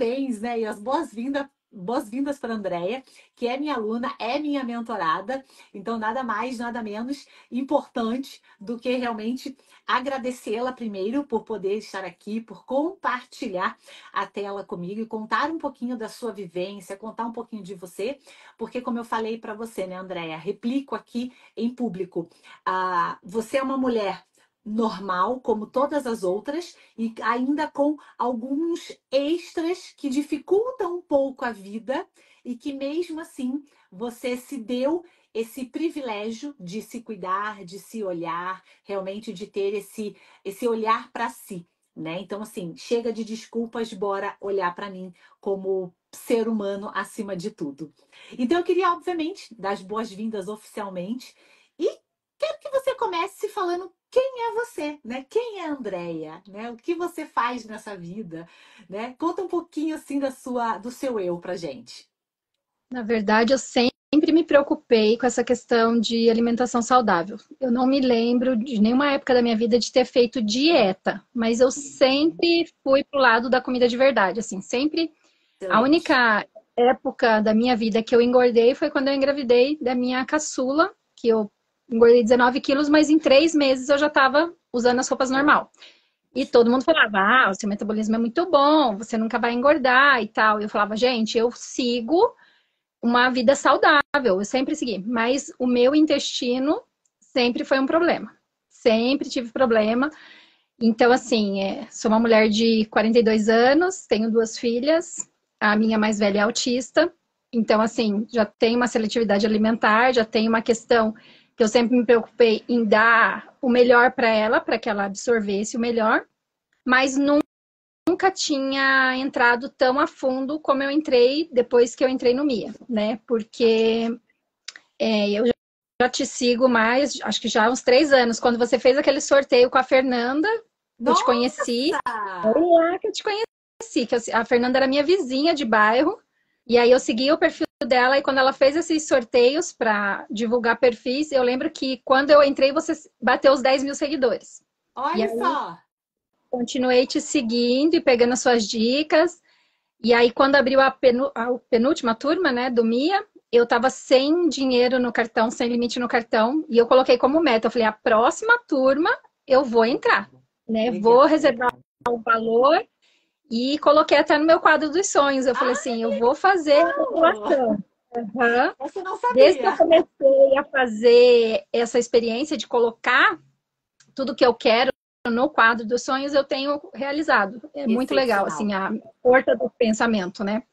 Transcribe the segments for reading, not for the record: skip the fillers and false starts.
parabéns, né? E as boas-vindas para a Andréia, que é minha aluna, é minha mentorada. Então, nada mais, nada menos importante do que realmente agradecê-la primeiro por poder estar aqui, por compartilhar a tela comigo e contar um pouquinho da sua vivência, contar um pouquinho de você, porque como eu falei para você, né, Andréia, replico aqui em público. Você é uma mulher normal, como todas as outras, e ainda com alguns extras que dificultam um pouco a vida e que mesmo assim você se deu esse privilégio de se cuidar, de se olhar, realmente de ter esse olhar para si, né? Então assim, chega de desculpas, bora olhar para mim como ser humano acima de tudo. Então eu queria obviamente dar as boas-vindas oficialmente e quero que você comece falando quem é você, né? Quem é a Andréia, né? O que você faz nessa vida, né? Conta um pouquinho assim do seu eu pra gente. Na verdade, eu sempre me preocupei com essa questão de alimentação saudável. Eu não me lembro de nenhuma época da minha vida de ter feito dieta, mas eu sempre fui pro lado da comida de verdade, assim, sempre. A Excelente. única época da minha vida que eu engordei foi quando eu engravidei da minha caçula, que eu engordei 19 quilos, mas em 3 meses eu já estava usando as roupas normal. E todo mundo falava, o seu metabolismo é muito bom, você nunca vai engordar e tal. E eu falava, gente, eu sigo uma vida saudável, eu sempre segui, mas o meu intestino sempre foi um problema. Sempre tive problema. Então, assim, sou uma mulher de 42 anos, tenho 2 filhas, a minha mais velha é autista, então, assim, já tenho uma seletividade alimentar, já tenho uma questão que eu sempre me preocupei em dar o melhor para ela, para que ela absorvesse o melhor, mas nunca tinha entrado tão a fundo como eu entrei depois que eu entrei no MIA, né? Porque eu já te sigo mais, acho que já há uns 3 anos, quando você fez aquele sorteio com a Fernanda, eu te conheci, Nossa! lá que eu te conheci, que a Fernanda era minha vizinha de bairro, e aí eu segui o perfil dela, e quando ela fez esses sorteios para divulgar perfis, eu lembro que quando eu entrei, você bateu os 10 mil seguidores. E Olha aí só! continuei te seguindo e pegando as suas dicas. E aí, quando abriu a penúltima turma, né, do MIA, eu tava sem dinheiro no cartão, sem limite no cartão, e eu coloquei como meta, eu falei, a próxima turma eu vou entrar, né, vou Legal, reservar legal. o valor, e coloquei até no meu quadro dos sonhos, eu falei Ah, assim, eu vou fazer a legal! população. Uhum. Essa eu não Desde que eu sabia. comecei a fazer essa experiência de colocar tudo que eu quero no quadro dos sonhos, eu tenho realizado. É muito legal, Excepcional. assim, a força do pensamento, né?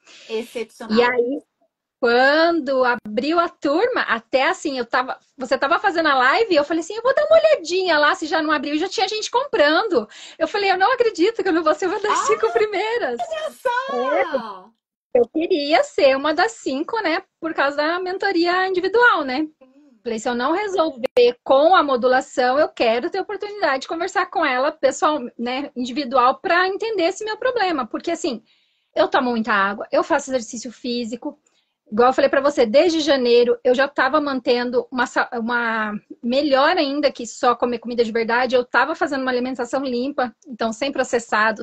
E Excepcional. aí, quando abriu a turma, até assim, você tava fazendo a live, eu falei assim, eu vou dar uma olhadinha lá, se já não abriu, já tinha gente comprando. Eu falei, eu não acredito que eu não vou ser uma das Ah, 5 primeiras. olha É, só! eu queria ser uma das 5, né, por causa da mentoria individual, né? Falei, se eu não resolver com a modulação, eu quero ter oportunidade de conversar com ela pessoal, né, individual, para entender esse meu problema. Porque assim, eu tomo muita água, eu faço exercício físico. Igual eu falei para você, desde janeiro eu já estava mantendo uma melhor ainda que só comer comida de verdade. Eu estava fazendo uma alimentação limpa, então sem processado,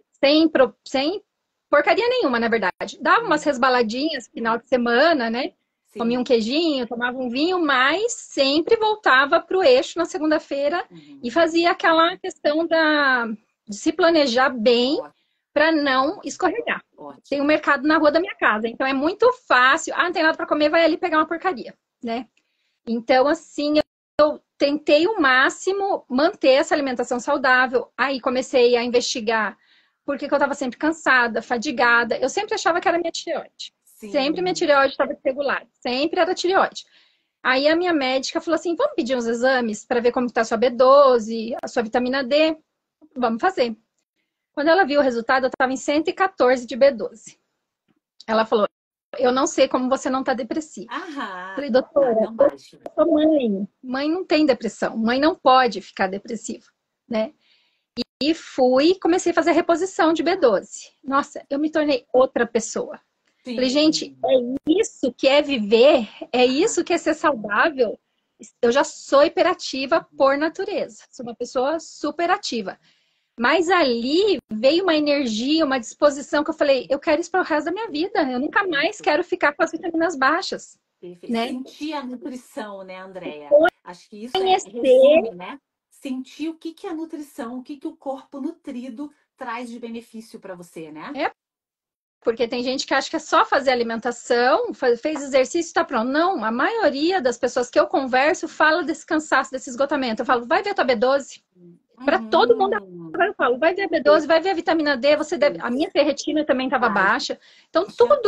sem porcaria nenhuma, na verdade. Dava umas resbaladinhas final de semana, né? Comia um Sim. queijinho, tomava um vinho, mas sempre voltava para o eixo na segunda-feira e Uhum. fazia aquela questão de se planejar bem Ó, para não escorregar. Tem um ótimo. mercado na rua da minha casa, então é muito fácil. Ah, não tem nada para comer, vai ali pegar uma porcaria, né? Então, assim, eu tentei o máximo manter essa alimentação saudável. Aí comecei a investigar por que eu estava sempre cansada, fadigada. Eu sempre achava que era minha tireoide. Sempre minha Sim. tireoide estava irregular. Sempre era tireoide. Aí a minha médica falou assim: vamos pedir uns exames para ver como está a sua B12, a sua vitamina D. Vamos fazer. Quando ela viu o resultado, eu estava em 114 de B12. Ela falou: eu não sei como você não está depressiva. Aham. Falei, Tá doutora, tão baixo. mãe. Mãe não tem depressão. Mãe não pode ficar depressiva, né? E comecei a fazer a reposição de B12. Nossa, eu me tornei outra pessoa. Falei, gente, Sim. é isso que é viver? É Aham. isso que é ser saudável? Eu já sou hiperativa por natureza. Sou uma pessoa super ativa. Mas ali veio uma energia, uma disposição que eu falei, eu quero isso para o resto da minha vida. Eu nunca mais quero ficar com as vitaminas baixas, Perfeito. né? Sentir a nutrição, né, Andréia? Acho que isso Conhecer, resume, né? Sentir o que é a nutrição, o que o corpo nutrido traz de benefício para você, né? é porque tem gente que acha que é só fazer alimentação, fez exercício e tá pronto. Não, a maioria das pessoas que eu converso fala desse cansaço, desse esgotamento. Eu falo, vai ver a tua B12. Para todo mundo, Uhum. eu falo, vai ver a B12, vai ver a vitamina D, você deve... A minha ferritina também estava baixa. Então,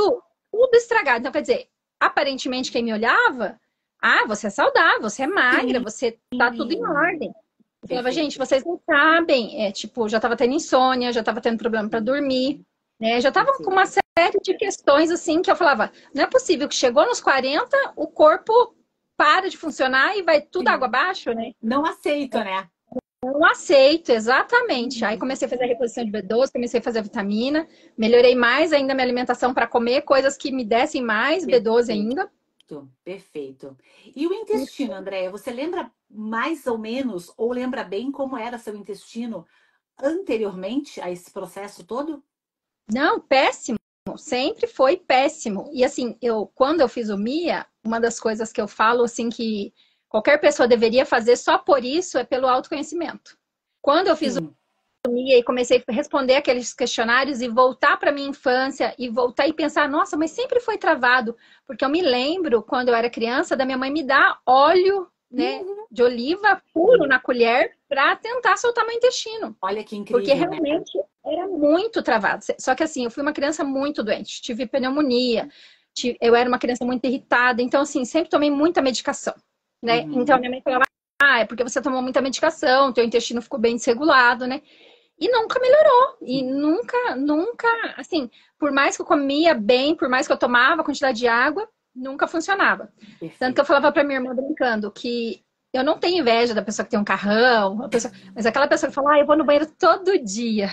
tudo estragado. Então, quer dizer, aparentemente quem me olhava, você é saudável, você é magra, Sim, você tá tudo em ordem. Eu falava, gente, perfeito. vocês não sabem. Tipo, já estava tendo insônia, já estava tendo problema para dormir, né? Já estava com uma Perfeito. série de questões assim que eu falava, não é possível que chegou nos 40, o corpo para de funcionar e vai tudo água Sim. abaixo, né? Não aceito, né? Não aceito, exatamente. Aí Uhum. comecei a fazer a reposição de B12, comecei a fazer a vitamina, melhorei mais ainda a minha alimentação para comer coisas que me dessem mais B12 Perfeito, ainda. perfeito. E o intestino, Andréia, você lembra mais ou menos, ou lembra bem como era seu intestino anteriormente a esse processo todo? Não, péssimo, sempre foi péssimo. E assim, quando eu fiz o MIA, uma das coisas que eu falo assim que qualquer pessoa deveria fazer só por isso é pelo autoconhecimento. Quando eu fiz Sim. e aí comecei a responder aqueles questionários e voltar para minha infância e voltar e pensar, nossa, mas sempre foi travado, porque eu me lembro quando eu era criança da minha mãe me dar óleo, né, Uhum. de oliva puro na colher para tentar soltar meu intestino, Olha que porque incrível, né? realmente era muito travado. Só que assim, eu fui uma criança muito doente, tive pneumonia, eu era uma criança muito irritada, então assim, sempre tomei muita medicação, né? Então Uhum. minha mãe falava, é porque você tomou muita medicação, teu intestino ficou bem desregulado, né? E nunca melhorou. E Sim, nunca, assim, por mais que eu comia bem, por mais que eu tomava a quantidade de água, nunca funcionava. Tanto que eu perfeito. falava pra minha irmã brincando que eu não tenho inveja da pessoa que tem um carrão, mas aquela pessoa que fala, eu vou no banheiro todo dia.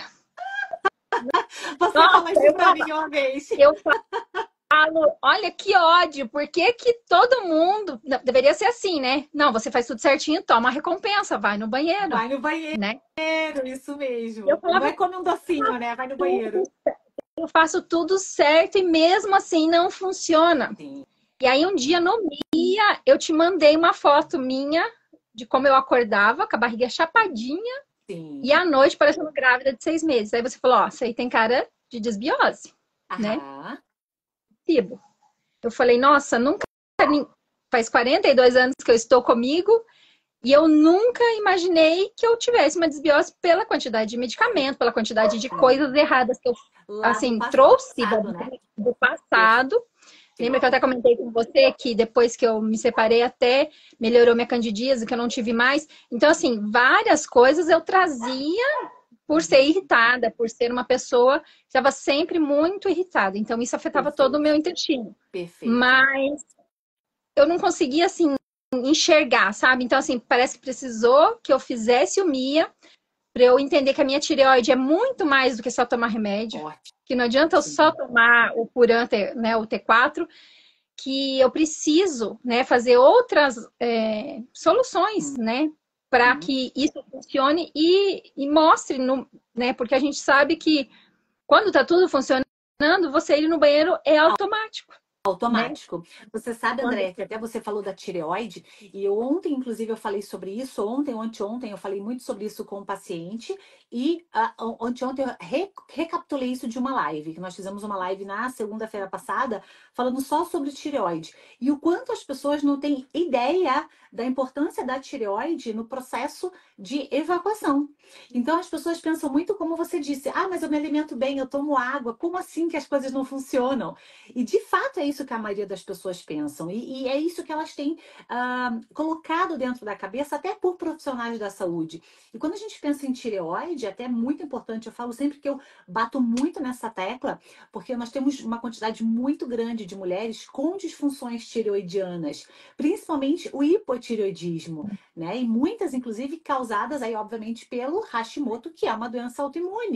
Você Nossa, falou isso pra mim uma vez. eu falo, olha que ódio, por que que todo mundo. Não, deveria ser assim, né? Não, você faz tudo certinho, toma a recompensa, vai no banheiro, Vai no banheiro, né? isso Eu mesmo. Não falava vai comer um docinho, né? Vai no banheiro. tudo eu faço tudo certo e mesmo assim não funciona. Sim, E aí um dia no Mia eu te mandei uma foto minha de como eu acordava com a barriga chapadinha e sim. à noite parecendo grávida de 6 meses. Aí você falou, ó, isso aí tem cara de desbiose, né? Aham. Fibo. Eu falei, nossa, nunca faz 42 anos que eu estou comigo e eu nunca imaginei que eu tivesse uma desbiose pela quantidade de medicamento, pela quantidade de coisas Sim. erradas que eu Lá do assim trouxe passado, né? do passado. Lembra que eu Perfeito. até comentei com você que depois que eu me separei até melhorou minha candidíase, que eu não tive mais. Então, assim, várias coisas eu trazia por ser Uhum. irritada, por ser uma pessoa que estava sempre muito irritada. Então, isso afetava todo o Perfeito. meu intestino. Perfeito. Mas eu não conseguia, assim, enxergar, sabe? Então, assim, parece que precisou que eu fizesse o MIA para eu entender que a minha tireoide é muito mais do que só tomar remédio, que não adianta eu só Ótimo. tomar o Puran, né, o T4, que eu preciso, né, fazer outras soluções, né, para Sim. que isso funcione e mostre, né, porque a gente sabe que quando está tudo funcionando, você ir no banheiro é automático, né? Automático. Você sabe, Quando... André, que até você falou da tireoide, e ontem, inclusive, eu falei sobre isso, ontem ou anteontem, eu falei muito sobre isso com o paciente, e anteontem eu recapitulei isso de uma live, que nós fizemos uma live na segunda-feira passada, falando só sobre tireoide. E o quanto as pessoas não têm ideia da importância da tireoide no processo de evacuação. Então, as pessoas pensam muito como você disse, mas eu me alimento bem, eu tomo água, como assim que as coisas não funcionam? E de fato é isso que a maioria das pessoas pensam, e é isso que elas têm colocado dentro da cabeça, até por profissionais da saúde. E quando a gente pensa em tireoide, até é muito importante, eu falo sempre que eu bato muito nessa tecla, porque nós temos uma quantidade muito grande de mulheres com disfunções tireoidianas, principalmente o hipotireoidismo, né? E muitas, inclusive, causadas aí, obviamente, pelo Hashimoto, que é uma doença autoimune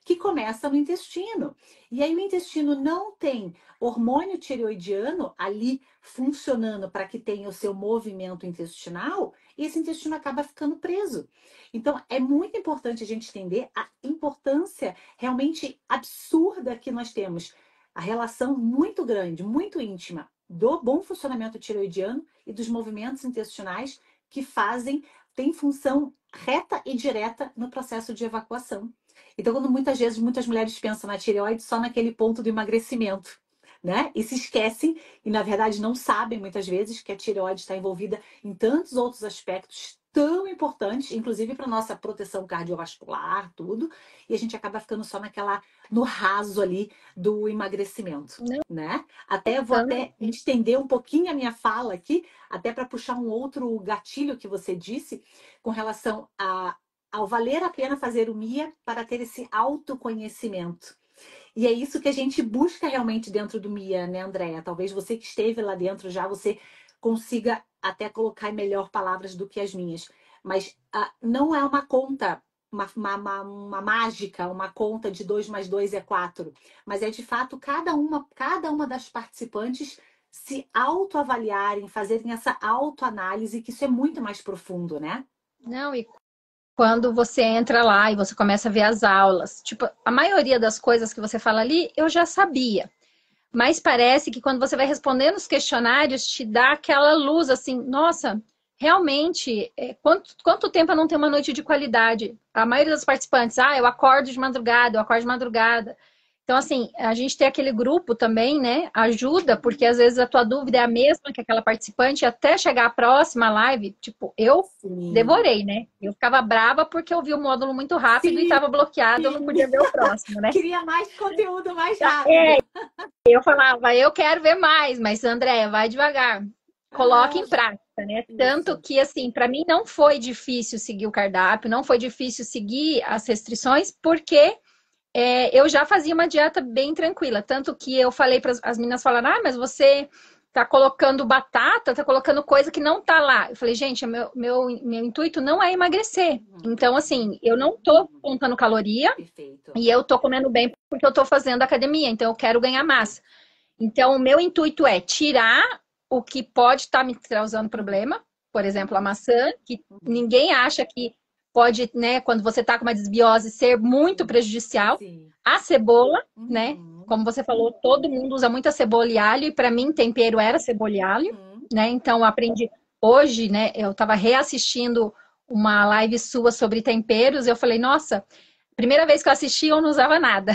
que começa no intestino. E aí o intestino não tem hormônio tireoidiano ali funcionando para que tenha o seu movimento intestinal, e esse intestino acaba ficando preso. Então, é muito importante a gente entender a importância realmente absurda que nós temos, a relação muito grande, muito íntima do bom funcionamento tireoidiano e dos movimentos intestinais que tem função reta e direta no processo de evacuação. Então, quando muitas vezes muitas mulheres pensam na tireoide só naquele ponto do emagrecimento, né? E se esquecem, e na verdade não sabem muitas vezes que a tireoide está envolvida em tantos outros aspectos tão importantes, inclusive para nossa proteção cardiovascular, tudo, e a gente acaba ficando só no raso ali do emagrecimento, né? Vou até estender um pouquinho a minha fala aqui, até para puxar um outro gatilho que você disse, com relação ao valer a pena fazer o MIA para ter esse autoconhecimento. E é isso que a gente busca realmente dentro do MIA, né, Andréia? Talvez você que esteve lá dentro já, você consiga até colocar em melhor palavras do que as minhas. Mas não é uma conta, uma mágica, uma conta de 2 mais 2 é 4. Mas é de fato cada uma das participantes se autoavaliarem, fazerem essa autoanálise, que isso é muito mais profundo, né? Não, e quando você entra lá e você começa a ver as aulas, tipo, a maioria das coisas que você fala ali, eu já sabia. Mas parece que quando você vai respondendo os questionários, te dá aquela luz assim, nossa, realmente, quanto tempo eu não tenho uma noite de qualidade? A maioria dos participantes, eu acordo de madrugada, eu acordo de madrugada. Então, assim, a gente tem aquele grupo também, né? Ajuda, porque às vezes a tua dúvida é a mesma que aquela participante, até chegar à próxima live, tipo, eu devorei, né? Eu ficava brava porque eu vi o módulo muito rápido e estava bloqueado, eu não podia ver o próximo, né? Queria mais conteúdo mais rápido. Eu falava, eu quero ver mais, mas Andréia, vai devagar. Coloque em prática, né? Tanto que, assim, para mim não foi difícil seguir o cardápio, não foi difícil seguir as restrições, porque eu já fazia uma dieta bem tranquila. Tanto que eu falei para as meninas, falaram, mas você tá colocando batata, tá colocando coisa que não tá lá. Eu falei, gente, meu intuito não é emagrecer. Então, assim, eu não tô contando caloria. Perfeito. E eu tô comendo bem porque eu tô fazendo academia, então eu quero ganhar massa. Então, o meu intuito é tirar o que pode estar me causando problema, por exemplo, a maçã, que ninguém acha que pode, né, quando você tá com uma desbiose, ser muito prejudicial. Sim. A cebola, né, como você falou, todo mundo usa muita cebola e alho, e para mim tempero era cebola e alho, né, então eu aprendi hoje, né, eu tava reassistindo uma live sua sobre temperos, e eu falei, nossa, primeira vez que eu assisti, eu não usava nada.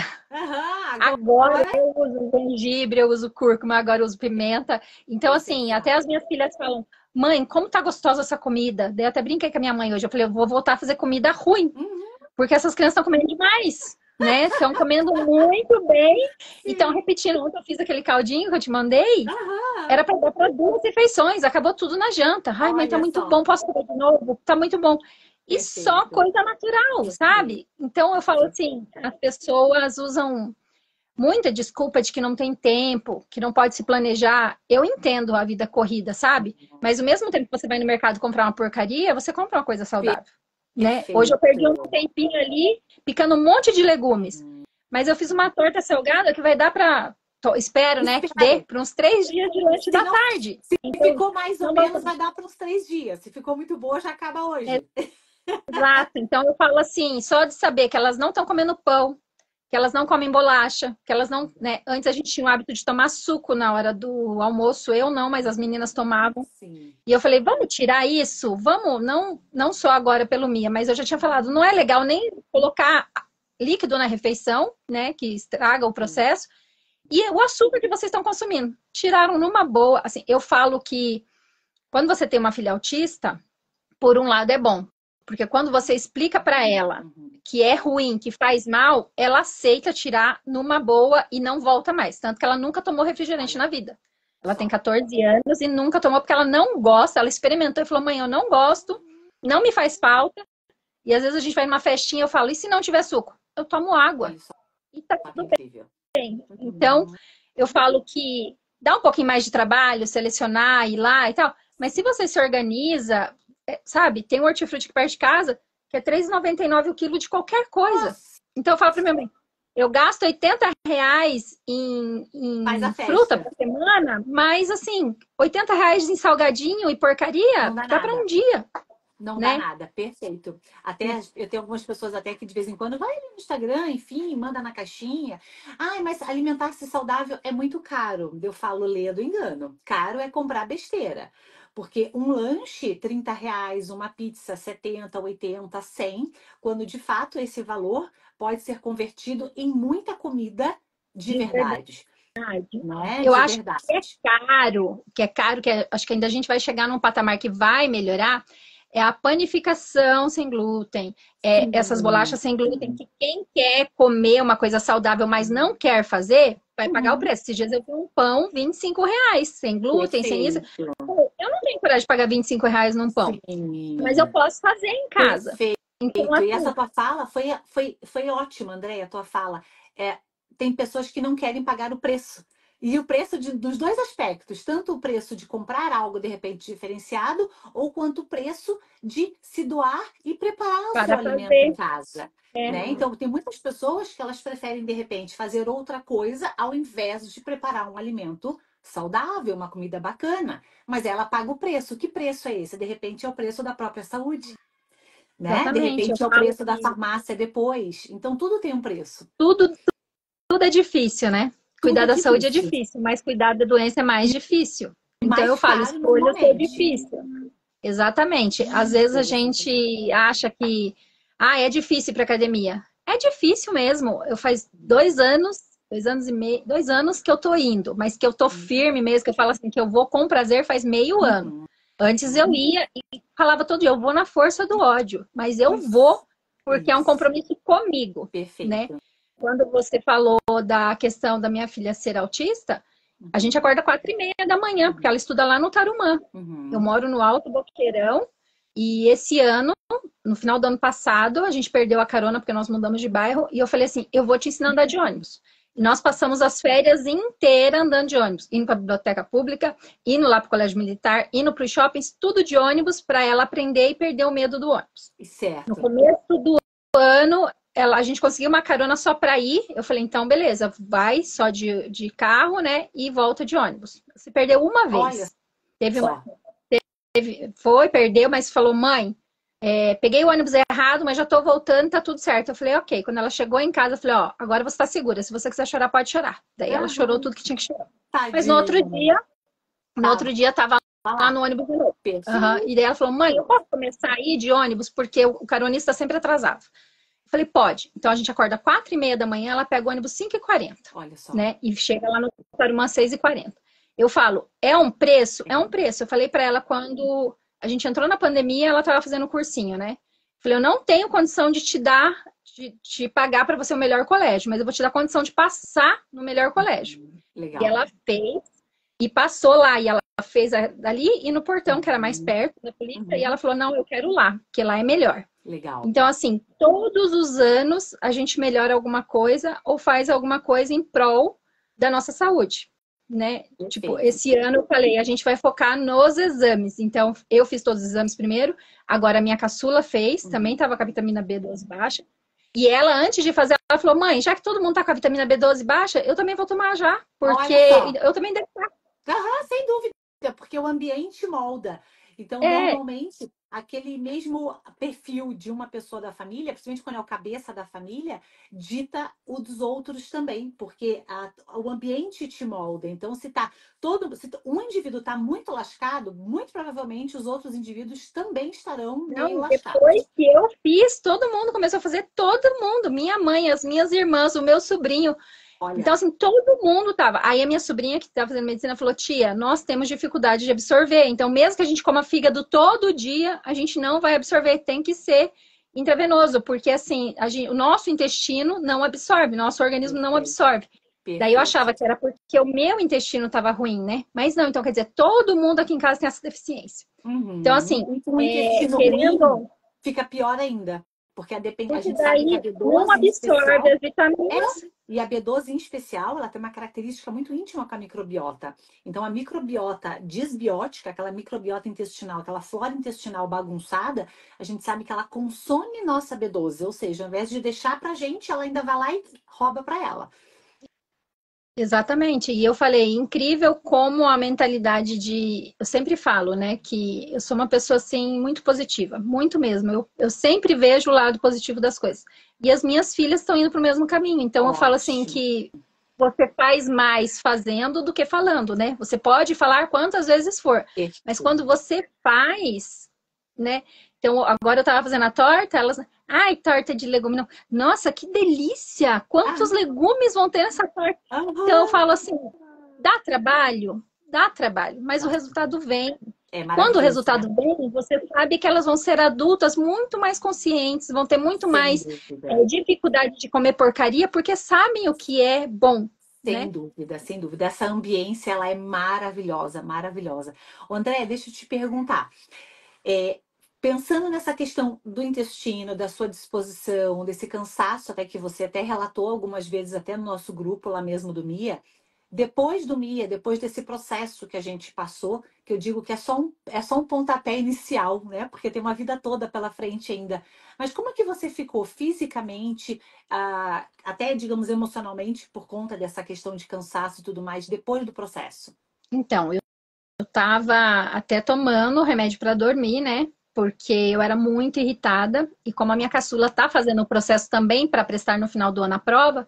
Agora eu uso gengibre, eu uso cúrcuma, agora eu uso pimenta. Então, assim, até as minhas filhas falam, mãe, como tá gostosa essa comida? Daí eu até brinquei com a minha mãe hoje. Eu falei, eu vou voltar a fazer comida ruim. Porque essas crianças estão comendo demais, né? Estão comendo muito bem. E estão repetindo. Ontem eu fiz aquele caldinho que eu te mandei. Era para dar para 2 refeições. Acabou tudo na janta. Ai, mãe, tá muito bom. Posso comer de novo? Tá muito bom. E só coisa natural, sabe? Então eu falo assim, as pessoas usam muita desculpa de que não tem tempo, que não pode se planejar. Eu entendo a vida corrida, sabe? Mas ao mesmo tempo que você vai no mercado comprar uma porcaria, você compra uma coisa saudável, né? Hoje eu perdi um tempinho ali picando um monte de legumes. Mas eu fiz uma torta salgada que vai dar para espero, né, que dê para uns 3 dias de lanche da tarde. Se ficou mais ou menos, vai dar para uns 3 dias. Se ficou muito boa, já acaba hoje. Exato. Então eu falo assim, só de saber que elas não estão comendo pão, que elas não comem bolacha, que elas não, né? Antes a gente tinha o hábito de tomar suco na hora do almoço, eu não, mas as meninas tomavam. Sim. E eu falei, vamos tirar isso? Vamos, não só agora pelo Mia, mas eu já tinha falado, não é legal nem colocar líquido na refeição, né, que estraga o processo. E o açúcar que vocês estão consumindo, tiraram numa boa. Assim, eu falo que quando você tem uma filha autista, por um lado é bom, porque quando você explica para ela que é ruim, que faz mal, ela aceita tirar numa boa e não volta mais. Tanto que ela nunca tomou refrigerante na vida. Ela tem 14 anos e nunca tomou porque ela não gosta. Ela experimentou e falou, mãe, eu não gosto, não me faz falta. E às vezes a gente vai numa festinha e eu falo, e se não tiver suco? Eu tomo água. E tá tudo bem. Então, eu falo que dá um pouquinho mais de trabalho, selecionar, ir lá e tal. Mas se você se organiza, sabe, tem um hortifruti aqui perto de casa que é R$3,99 o quilo de qualquer coisa. Então eu falo pra minha mãe, Eu gasto R$ 80 Faz a em fruta festa. por semana, mas assim, R$ 80 em salgadinho e Não porcaria dá dá para um nada. dia, Não dá né? nada, perfeito. Até eu tenho algumas pessoas até que de vez em quando vai ali no Instagram, enfim, manda na caixinha. Ai, mas alimentar-se saudável é muito caro. Eu falo, lê do engano. Caro é comprar besteira. Porque um lanche, R$ 30, uma pizza, 70, 80, 100, quando de fato esse valor pode ser convertido em muita comida de De verdade. verdade, né? Eu De acho verdade. acho que ainda a gente vai chegar num patamar que vai melhorar, é a panificação sem glúten, essas Sim. bolachas sem glúten, que quem quer comer uma coisa saudável, mas não quer fazer, vai pagar o Uhum. preço. Esses dias eu vi um pão, R$ 25, sem glúten, sem isso. Perfeito. Pô, eu não tenho coragem de pagar R$ 25 num pão, mas eu Sim. posso fazer em casa. Perfeito. Então, E essa assim, tua fala foi ótima, Andréia, a tua fala. É, tem pessoas que não querem pagar o preço. E o preço dos dois aspectos, tanto o preço de comprar algo de repente diferenciado, ou quanto o preço de se doar e preparar o seu para alimento em fazer, casa. é, Né? Então, tem muitas pessoas que elas preferem, de repente, fazer outra coisa ao invés de preparar um alimento saudável, uma comida bacana. Mas ela paga o preço. Que preço é esse? De repente, é o preço da própria saúde, né? De exatamente. Eu repente é o falo preço da que farmácia depois. Então tudo tem um preço. tudo Tudo é difícil, né? Tudo Cuidar é da saúde é difícil. difícil, mas cuidar da doença é mais difícil. Então eu Mais falo, caro escolha ser normalmente. difícil. Exatamente. Às vezes a Interessante. gente acha que é difícil para academia. É difícil mesmo. Eu faz 2 anos, 2 anos e meio, 2 anos que eu tô indo, mas que eu tô firme mesmo, que eu falo assim que eu vou com prazer faz meio ano. Uhum. Antes eu ia e falava todo dia, eu vou na força do ódio, mas eu vou Isso. porque é um Isso. compromisso comigo, né? Perfeito. Quando você falou da questão da minha filha ser autista, a gente Uhum. acorda 4h30 da manhã, porque ela estuda lá no Tarumã. Eu Uhum. moro no Alto Boqueirão e esse ano, no final do ano passado, a gente perdeu a carona porque nós mudamos de bairro e eu falei assim, eu vou te ensinar a andar de ônibus. E nós passamos as férias inteiras andando de ônibus, indo para a biblioteca pública, indo lá para o colégio militar, indo para os shoppings, tudo de ônibus para ela aprender e perder o medo do ônibus. No Certo. começo do ano, a gente conseguiu uma carona só para ir. Eu falei, então, beleza, vai só de carro, né? E volta de ônibus. Se perdeu uma Olha vez. Teve uma, só. foi, perdeu, mas falou, mãe, peguei o ônibus errado, mas já tô voltando, tá tudo certo. Eu falei, ok. Quando ela chegou em casa, eu falei, ó, agora você tá segura. Se você quiser chorar, pode chorar. Daí ela chorou Aham. tudo que tinha que chorar. Mas no outro Tadinha. dia, no Tava outro dia tava lá lá. no ônibus de novo. Uhum. E Perfeito. daí ela falou, mãe, eu posso começar a ir de ônibus porque o caronista sempre atrasava. Eu falei, pode. Então a gente acorda 4h30 da manhã, ela pega o ônibus 5h40, Olha só. né? E chega lá no Tarumã 6h40. Eu falo, é um preço? É um preço. Eu falei para ela quando a gente entrou na pandemia, ela estava fazendo um cursinho, né? Eu falei, eu não tenho condição de te dar, de te pagar para você o melhor colégio, mas eu vou te dar condição de passar no melhor colégio. E Legal. ela fez e passou lá. E ela fez ali e no portão, que era mais Uhum. perto da polícia, e ela Uhum. falou, não, eu quero lá, porque lá é melhor. Legal. Então, assim, todos os anos a gente melhora alguma coisa ou faz alguma coisa em prol da nossa saúde, né? Tipo, Perfeito. esse ano eu falei, a gente vai focar nos exames. Então, eu fiz todos os exames primeiro, agora a minha caçula fez, também Uhum. estava com a vitamina B12 baixa. E ela, antes de fazer, ela falou, mãe, já que todo mundo tá com a vitamina B12 baixa, eu também vou tomar já, porque Olha só. eu também devo estar. Aham, sem dúvida, porque o ambiente molda. Então, É, normalmente, aquele mesmo perfil de uma pessoa da família, principalmente quando é o cabeça da família, dita o dos outros também, porque o ambiente te molda. Então, se um indivíduo está muito lascado, muito provavelmente os outros indivíduos também estarão meio não, depois lascados. que eu fiz, todo mundo começou a fazer, todo mundo, minha mãe, as minhas irmãs, o meu sobrinho. Então, Olha, assim, todo mundo tava. Aí a minha sobrinha, que estava fazendo medicina, falou: tia, nós temos dificuldade de absorver. Então, mesmo que a gente coma fígado todo dia, a gente não vai absorver. Tem que ser intravenoso, porque assim, o nosso intestino não absorve, nosso organismo não perfeito, absorve. Daí eu perfeito. achava que era porque o meu intestino estava ruim, né? Mas não, então quer dizer, todo mundo aqui em casa tem essa deficiência. Então, Uhum. assim, E com o intestino ruim, querendo, fica pior ainda, porque a porque gente sabe que a daí não B12 em absorve especial as vitaminas, E a B12 em especial, ela tem uma característica muito íntima com a microbiota. Então, a microbiota disbiótica, aquela microbiota intestinal, aquela flora intestinal bagunçada, a gente sabe que ela consome nossa B12, ou seja, ao invés de deixar pra gente, ela ainda vai lá e rouba pra ela. Exatamente. E eu falei, incrível como a mentalidade de. Eu sempre falo, né, que eu sou uma pessoa, assim, muito positiva, muito mesmo. Eu sempre vejo o lado positivo das coisas. E as minhas filhas estão indo para o mesmo caminho. Então, eu falo assim Ótimo. que você faz mais fazendo do que falando, né? Você pode falar quantas vezes for, mas quando Perfeito. você faz, né? Então, agora eu estava fazendo a torta, elas. Ai, torta de legume. Nossa, que delícia! Ah, Quantos legumes vão ter nessa torta? Então eu aham. falo assim, dá trabalho, mas o resultado vem. É Quando o maravilhoso, né? resultado vem, você sabe que elas vão ser adultas muito mais conscientes, vão ter muito Sem mais dúvida. dificuldade de comer porcaria, porque sabem o que é bom, Sem né? dúvida, sem dúvida. Essa ambiência, ela é maravilhosa, maravilhosa. Ô, André, deixa eu te perguntar. É, pensando nessa questão do intestino, da sua disposição, desse cansaço até que você até relatou algumas vezes até no nosso grupo lá mesmo do MIA, depois desse processo que a gente passou, que eu digo que é só um pontapé inicial, né? Porque tem uma vida toda pela frente ainda. Mas como é que você ficou fisicamente, até, digamos, emocionalmente, por conta dessa questão de cansaço e tudo mais, depois do processo? Então, eu tava até tomando remédio para dormir, né? Porque eu era muito irritada e como a minha caçula tá fazendo o processo também para prestar no final do ano a prova,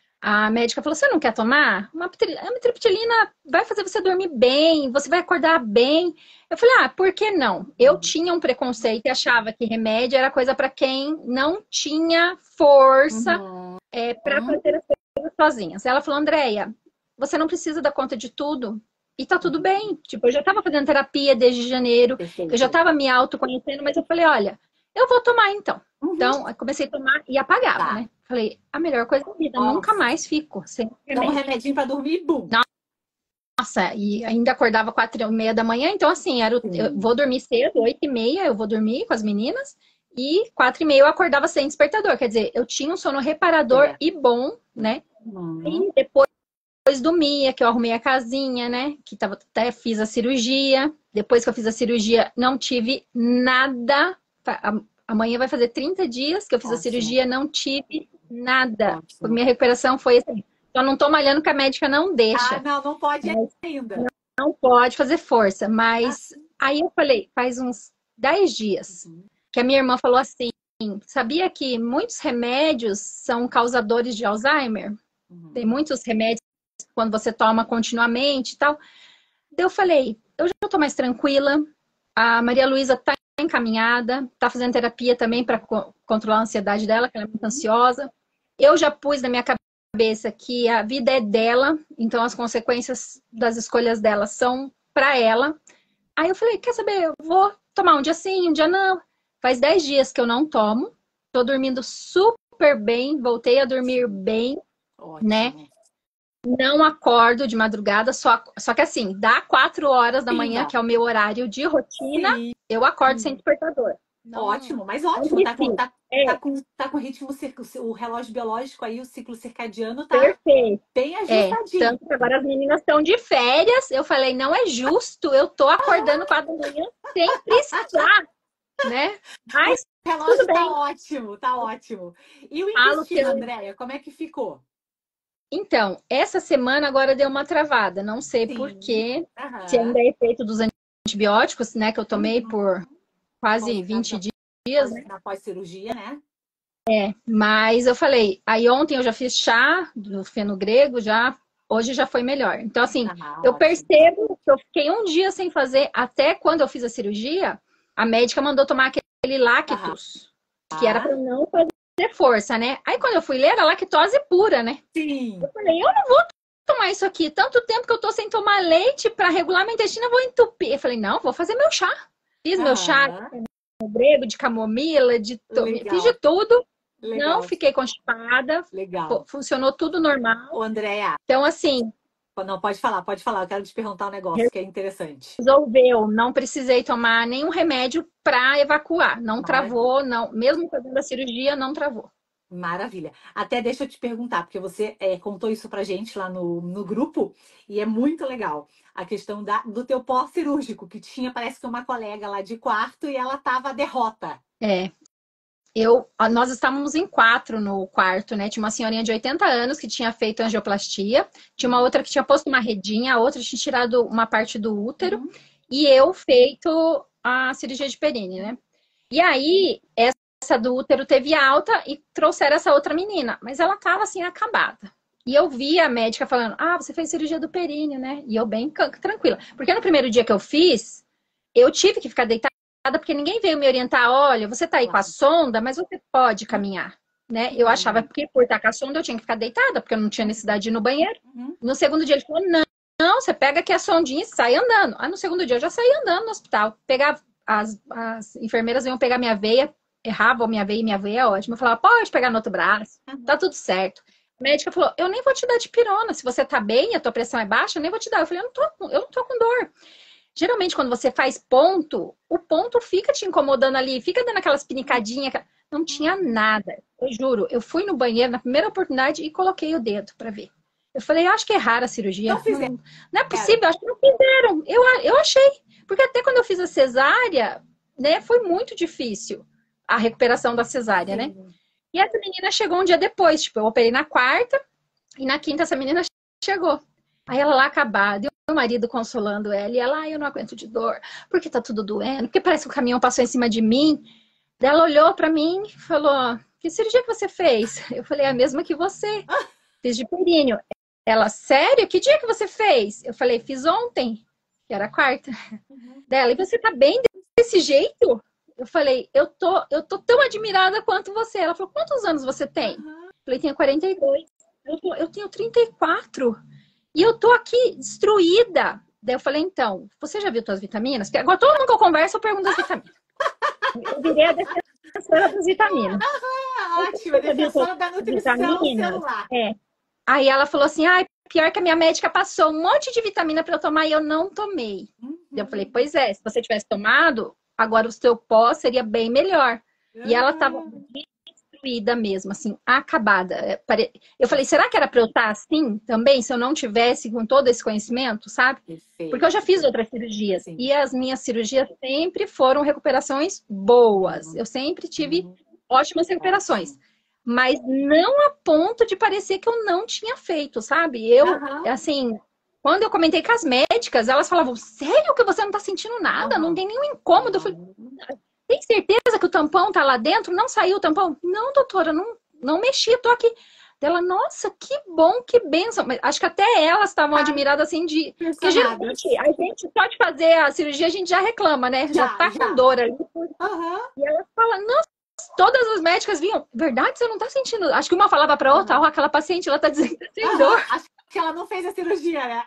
a médica falou: você não quer tomar? A amitriptilina vai fazer você dormir bem, você vai acordar bem. Eu falei: ah, por que não? Eu tinha um preconceito e achava que remédio era coisa para quem não tinha força Uhum. para fazer as coisas sozinhas. Ela falou: Andréia, você não precisa dar conta de tudo. E tá tudo bem. Tipo, eu já estava fazendo terapia desde janeiro, eu já Perfeito. estava me autoconhecendo, mas eu falei: olha, eu vou tomar então. Uhum. Então, eu comecei a tomar e apagava, Tá. né? Falei, a melhor coisa da vida, nunca Nossa. mais fico sem Dá um remédio. remedinho para dormir e bum. Nossa, e ainda acordava 4h30 da manhã, então assim, eu Sim. vou dormir cedo, 8h30 eu vou dormir com as meninas, e 4h30 eu acordava sem despertador, quer dizer, eu tinha um sono reparador É. e bom, né? Uhum. E depois dormia, que eu arrumei a casinha, né? Que tava, até fiz a cirurgia. Depois que eu fiz a cirurgia, não tive nada. Amanhã vai fazer 30 dias que eu fiz a Ótimo, cirurgia, não tive nada. ótimo. Minha recuperação foi assim. Só não tô malhando que a médica não Ah, deixa. não, não pode ainda. Não pode fazer força. Ah, Mas aí eu falei, faz uns 10 dias, uhum, que a minha irmã falou assim: sabia que muitos remédios são causadores de Alzheimer? Tem uhum. muitos remédios quando você toma continuamente e tal. Daí eu falei, eu já estou mais tranquila. A Maria Luísa está encaminhada, está fazendo terapia também para controlar a ansiedade dela, que ela é muito ansiosa. Eu já pus na minha cabeça que a vida é dela, então as consequências das escolhas dela são para ela. Aí eu falei, quer saber, eu vou tomar um dia sim, um dia não. Faz 10 dias que eu não tomo, estou dormindo super bem, voltei a dormir Ótimo, bem, né? ótimo. Não acordo de madrugada, só que assim, dá 4 horas da manhã, Pimba. que é o meu horário de rotina, Sim, eu acordo sem despertador. Não, ótimo, mas não ótimo. preciso. É, Tá com ritmo, o relógio biológico aí, o ciclo circadiano tá perfeito. bem É, ajustadinho. tanto que agora as meninas estão de férias. Eu falei, não é justo, eu tô acordando 4 da manhã sem precisar, né? O Mas tudo relógio tá bem. ótimo, tá ótimo. E o Falo que intestino, Andréia, como é que ficou? Então, essa semana agora deu uma travada. Não sei por Sim. quê. Se ainda Aham. é efeito dos antibióticos, né? Que eu tomei Uhum. por quase 20 dias, né? Na pós-cirurgia, né? Mas eu falei, aí ontem eu já fiz chá do fenogrego, já hoje já foi melhor. Então, assim, Ah, eu ótimo. percebo que eu fiquei um dia sem fazer, até quando eu fiz a cirurgia, a médica mandou tomar aquele Aham. Lactus, que era Ah, para não fazer força, né? Aí quando eu fui ler, era lactose pura, né? Eu sim. falei, eu não vou tomar isso aqui, tanto tempo que eu tô sem tomar leite para regular meu intestino, eu vou entupir. Eu falei, não, vou fazer meu chá. Fiz meu chá de Aham. fenogrego, de camomila, fiz de Legal, tudo. Não legal, fiquei constipada, legal. funcionou tudo normal. Ô, Andréia, Então, assim, não, pode falar, pode falar. Eu quero te perguntar um negócio que é interessante. resolveu, não precisei tomar nenhum remédio para evacuar. Não Maravilha. travou, não, mesmo fazendo a cirurgia, não travou. Maravilha. Até deixa eu te perguntar, porque você contou isso pra gente lá no grupo, e é muito legal. A questão do teu pós-cirúrgico, que tinha, parece que uma colega lá de quarto e ela tava derrota. É, nós estávamos em 4 no quarto, né? Tinha uma senhorinha de 80 anos que tinha feito angioplastia, tinha uma outra que tinha posto uma redinha, a outra tinha tirado uma parte do útero, Uhum. e eu feito a cirurgia de perine, né? E aí, essa do útero teve alta e trouxeram essa outra menina, mas ela tava assim, acabada. E eu vi a médica falando, você fez cirurgia do períneo, né? E eu bem tranquila. Porque no primeiro dia que eu fiz, eu tive que ficar deitada, porque ninguém veio me orientar, olha, você tá aí com a sonda, mas você pode caminhar, né? Eu achava que por estar com a sonda eu tinha que ficar deitada, porque eu não tinha necessidade de ir no banheiro. No segundo dia ele falou, não, você pega aqui a sondinha e sai andando. Aí no segundo dia eu já saí andando no hospital. Pegava, as enfermeiras iam pegar minha veia, erravam minha veia e minha veia é ótima. Eu falava, pode pegar no outro braço, tá tudo certo. A médica falou, eu nem vou te dar dipirona, se você tá bem, a tua pressão é baixa, eu nem vou te dar. Eu falei, eu não tô com dor. Geralmente, quando você faz ponto, o ponto fica te incomodando ali, fica dando aquelas pinicadinhas. Não tinha nada. Eu juro, eu fui no banheiro na primeira oportunidade e coloquei o dedo para ver. Eu falei, eu acho que é rara a cirurgia. Não fizeram. Não é possível, acho que não fizeram. Eu achei. Porque até quando eu fiz a cesárea, né, foi muito difícil a recuperação da cesárea, né? E essa menina chegou um dia depois, tipo, eu operei na quarta e na quinta essa menina chegou. Aí ela lá acabada, e o meu marido consolando ela, e ela, eu não aguento de dor, porque tá tudo doendo, porque parece que o caminhão passou em cima de mim. Daí ela olhou pra mim e falou, que cirurgia que você fez? Eu falei, a mesma que você, fiz de períneo. Ela, sério? Que dia que você fez? Eu falei, fiz ontem, que era a quarta. Dela, e você tá bem desse jeito? Eu falei, eu tô tão admirada quanto você. Ela falou, quantos anos você tem? Eu falei, tenho 42. Ela falou, eu tenho 34. E eu tô aqui destruída. Daí eu falei, então, você já viu suas vitaminas? Porque agora todo mundo que eu converso, eu pergunto das vitaminas. Eu virei a defensora das vitaminas. Ótimo, defensora da nutrição celular. Aí ela falou assim, pior que a minha médica passou um monte de vitamina para eu tomar e eu não tomei. Eu falei, pois é, se você tivesse tomado, agora o seu pó seria bem melhor. E ela tava destruída mesmo, assim, acabada. Eu falei, será que era para eu estar assim também, se eu não tivesse com todo esse conhecimento, sabe? Porque eu já fiz outras cirurgias. E as minhas cirurgias sempre foram recuperações boas. Eu sempre tive ótimas recuperações. Mas não a ponto de parecer que eu não tinha feito, sabe? Assim, quando eu comentei com as médicas, elas falavam, sério que você não tá sentindo nada? Não tem nenhum incômodo? Eu falei, tem certeza que o tampão tá lá dentro? Não saiu o tampão? Não, doutora, não mexi, tô aqui. Ela, nossa, que bom, que bênção. Mas acho que até elas estavam admiradas, assim, de... Porque geralmente, a gente só de fazer a cirurgia, a gente já reclama, né? Já tá com dor ali. E elas falam, nossa, todas as médicas vinham, verdade, você não tá sentindo? Acho que uma falava pra outra, aquela paciente, ela tá dizendo que tá sem dor. Acho que ela não fez a cirurgia, né?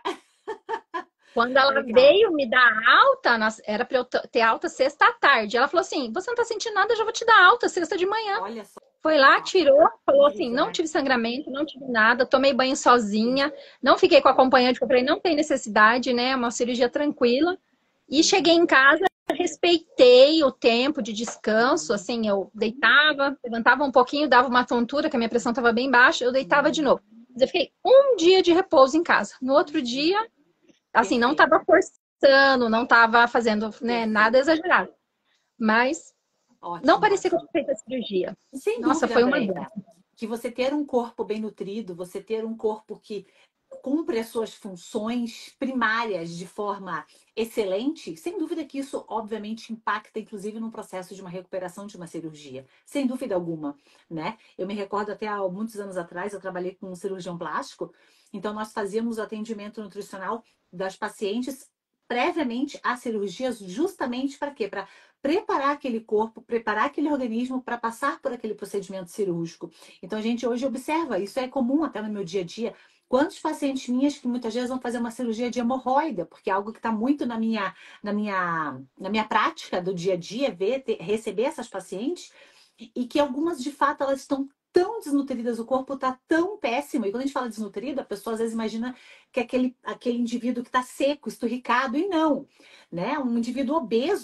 Quando ela veio me dar alta, era pra eu ter alta sexta à tarde. Ela falou assim, você não tá sentindo nada, eu já vou te dar alta sexta de manhã. Olha só. Foi lá, tirou, falou assim, não tive sangramento, não tive nada, tomei banho sozinha, não fiquei com acompanhante, eu falei, não tem necessidade, né, uma cirurgia tranquila. E cheguei em casa, respeitei o tempo de descanso, assim, eu deitava, levantava um pouquinho, dava uma tontura, que a minha pressão estava bem baixa, eu deitava de novo. Mas eu fiquei um dia de repouso em casa. No outro dia, assim, não estava forçando, não estava fazendo, né, nada exagerado. Mas não parecia que eu tinha feito a cirurgia. Sem Nossa, dúvida, foi uma Andréia, que você ter um corpo bem nutrido, você ter um corpo que cumpre as suas funções primárias de forma excelente, sem dúvida que isso, obviamente, impacta, inclusive, no processo de uma recuperação de uma cirurgia. Sem dúvida alguma, né? Eu me recordo até há muitos anos atrás, eu trabalhei com um cirurgião plástico, então nós fazíamos o atendimento nutricional das pacientes previamente às cirurgias, justamente para quê? Para preparar aquele corpo, preparar aquele organismo para passar por aquele procedimento cirúrgico. Então, a gente hoje observa, isso é comum até no meu dia a dia. Quantos pacientes minhas que muitas vezes vão fazer uma cirurgia de hemorroida, porque é algo que está muito na minha prática do dia a dia, receber essas pacientes, e que algumas, de fato, elas estão tão desnutridas, o corpo está tão péssimo. E quando a gente fala desnutrido, a pessoa às vezes imagina que é aquele indivíduo que está seco, esturricado, e não, né? Um indivíduo obeso,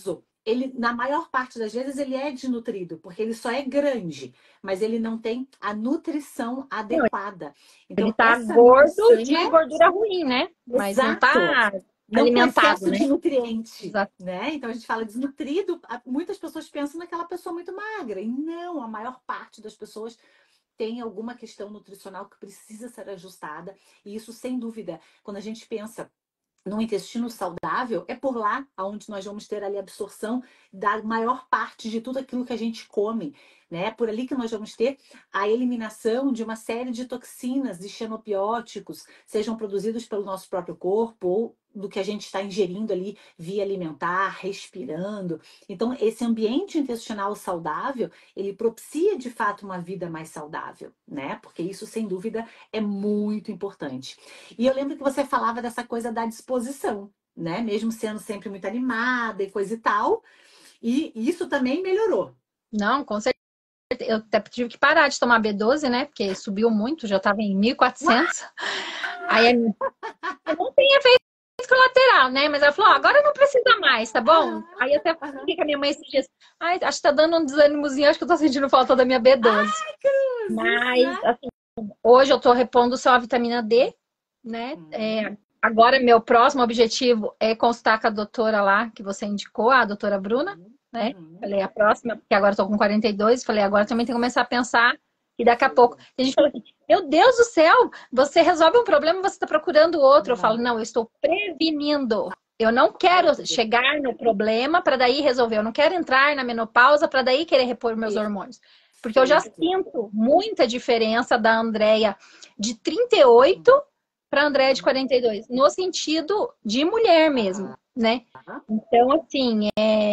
ele, na maior parte das vezes, ele é desnutrido, porque ele só é grande, mas ele não tem a nutrição Não, adequada. ele Então, tá essa gordo nutrição de é gordura ruim, né? Mas não exato, tá não com alimentado, excesso né? de nutriente, Exato. né? Então a gente fala desnutrido, muitas pessoas pensam naquela pessoa muito magra, e não, a maior parte das pessoas tem alguma questão nutricional que precisa ser ajustada, e isso sem dúvida, quando a gente pensa no intestino saudável, é por lá onde nós vamos ter ali a absorção da maior parte de tudo aquilo que a gente come, né? Por ali que nós vamos ter a eliminação de uma série de toxinas, de xenobióticos, sejam produzidos pelo nosso próprio corpo ou do que a gente está ingerindo ali via alimentar, respirando. Então, esse ambiente intestinal saudável, ele propicia de fato uma vida mais saudável, né? Porque isso, sem dúvida, é muito importante. E eu lembro que você falava dessa coisa da disposição, né? Mesmo sendo sempre muito animada e coisa e tal. E isso também melhorou. Não, com certeza. Eu até tive que parar de tomar B12, né? Porque subiu muito, já estava em 1.400. Aí a minha... eu não tem efeito colateral, né? Mas ela falou, ó, agora não precisa mais, tá bom? Aham, Aí eu até aham. fiquei com a minha mãe esses dias. Ai, acho que tá dando um desânimozinho, acho que eu tô sentindo falta da minha B12. Ai, Cruz, isso, Mas, né? assim, hoje eu tô repondo só a vitamina D, né? Uhum, Agora, meu próximo objetivo é consultar com a doutora lá, que você indicou, a doutora Bruna, uhum, né? uhum. Falei, a próxima, porque agora eu tô com 42, falei, agora também tem que começar a pensar que daqui a pouco. Perfeito. A gente falou assim, meu Deus do céu, você resolve um problema, você está procurando outro. Eu falo, Não, não, eu estou prevenindo. Eu não quero chegar no problema para daí resolver. Eu não quero entrar na menopausa para daí querer repor meus hormônios. Porque eu já perfeito. sinto muita diferença da Andréia de 38 para a Andréia de Uhum. 42, no sentido de mulher mesmo, né? Aham. Então, assim,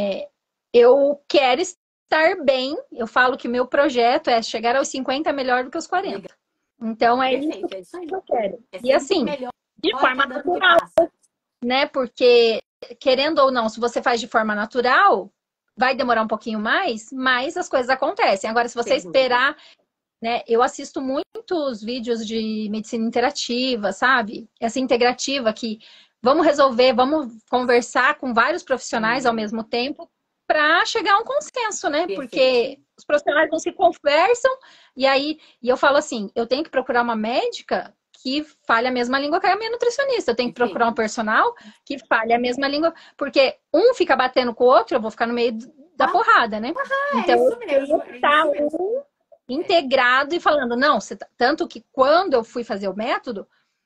eu quero estar bem. Eu falo que meu projeto é chegar aos 50 melhor do que aos Legal. 40. Então, é isso Perfeito, é isso que aí. eu quero. É E sempre assim, melhor de a forma cada ano que natural, passa. né? Porque, querendo ou não, se você faz de forma natural, vai demorar um pouquinho mais, mas as coisas acontecem. Agora, se você Sem dúvida. esperar, né? Eu assisto muitos vídeos de medicina interativa, sabe? Essa integrativa que vamos resolver, vamos conversar com vários profissionais ao Sim, mesmo tempo para chegar a um consenso, né? perfeito. Porque os profissionais não se conversam e aí e eu falo assim, eu tenho que procurar uma médica que fale a mesma língua que a minha nutricionista. Eu tenho que procurar um Perfeito. personal que fale a mesma língua, porque um fica batendo com o outro, eu vou ficar no meio da Ah, porrada, né? é Então isso eu mesmo, tenho que é estar isso mesmo. É. integrado e falando, não, tanto que quando eu fui fazer o método,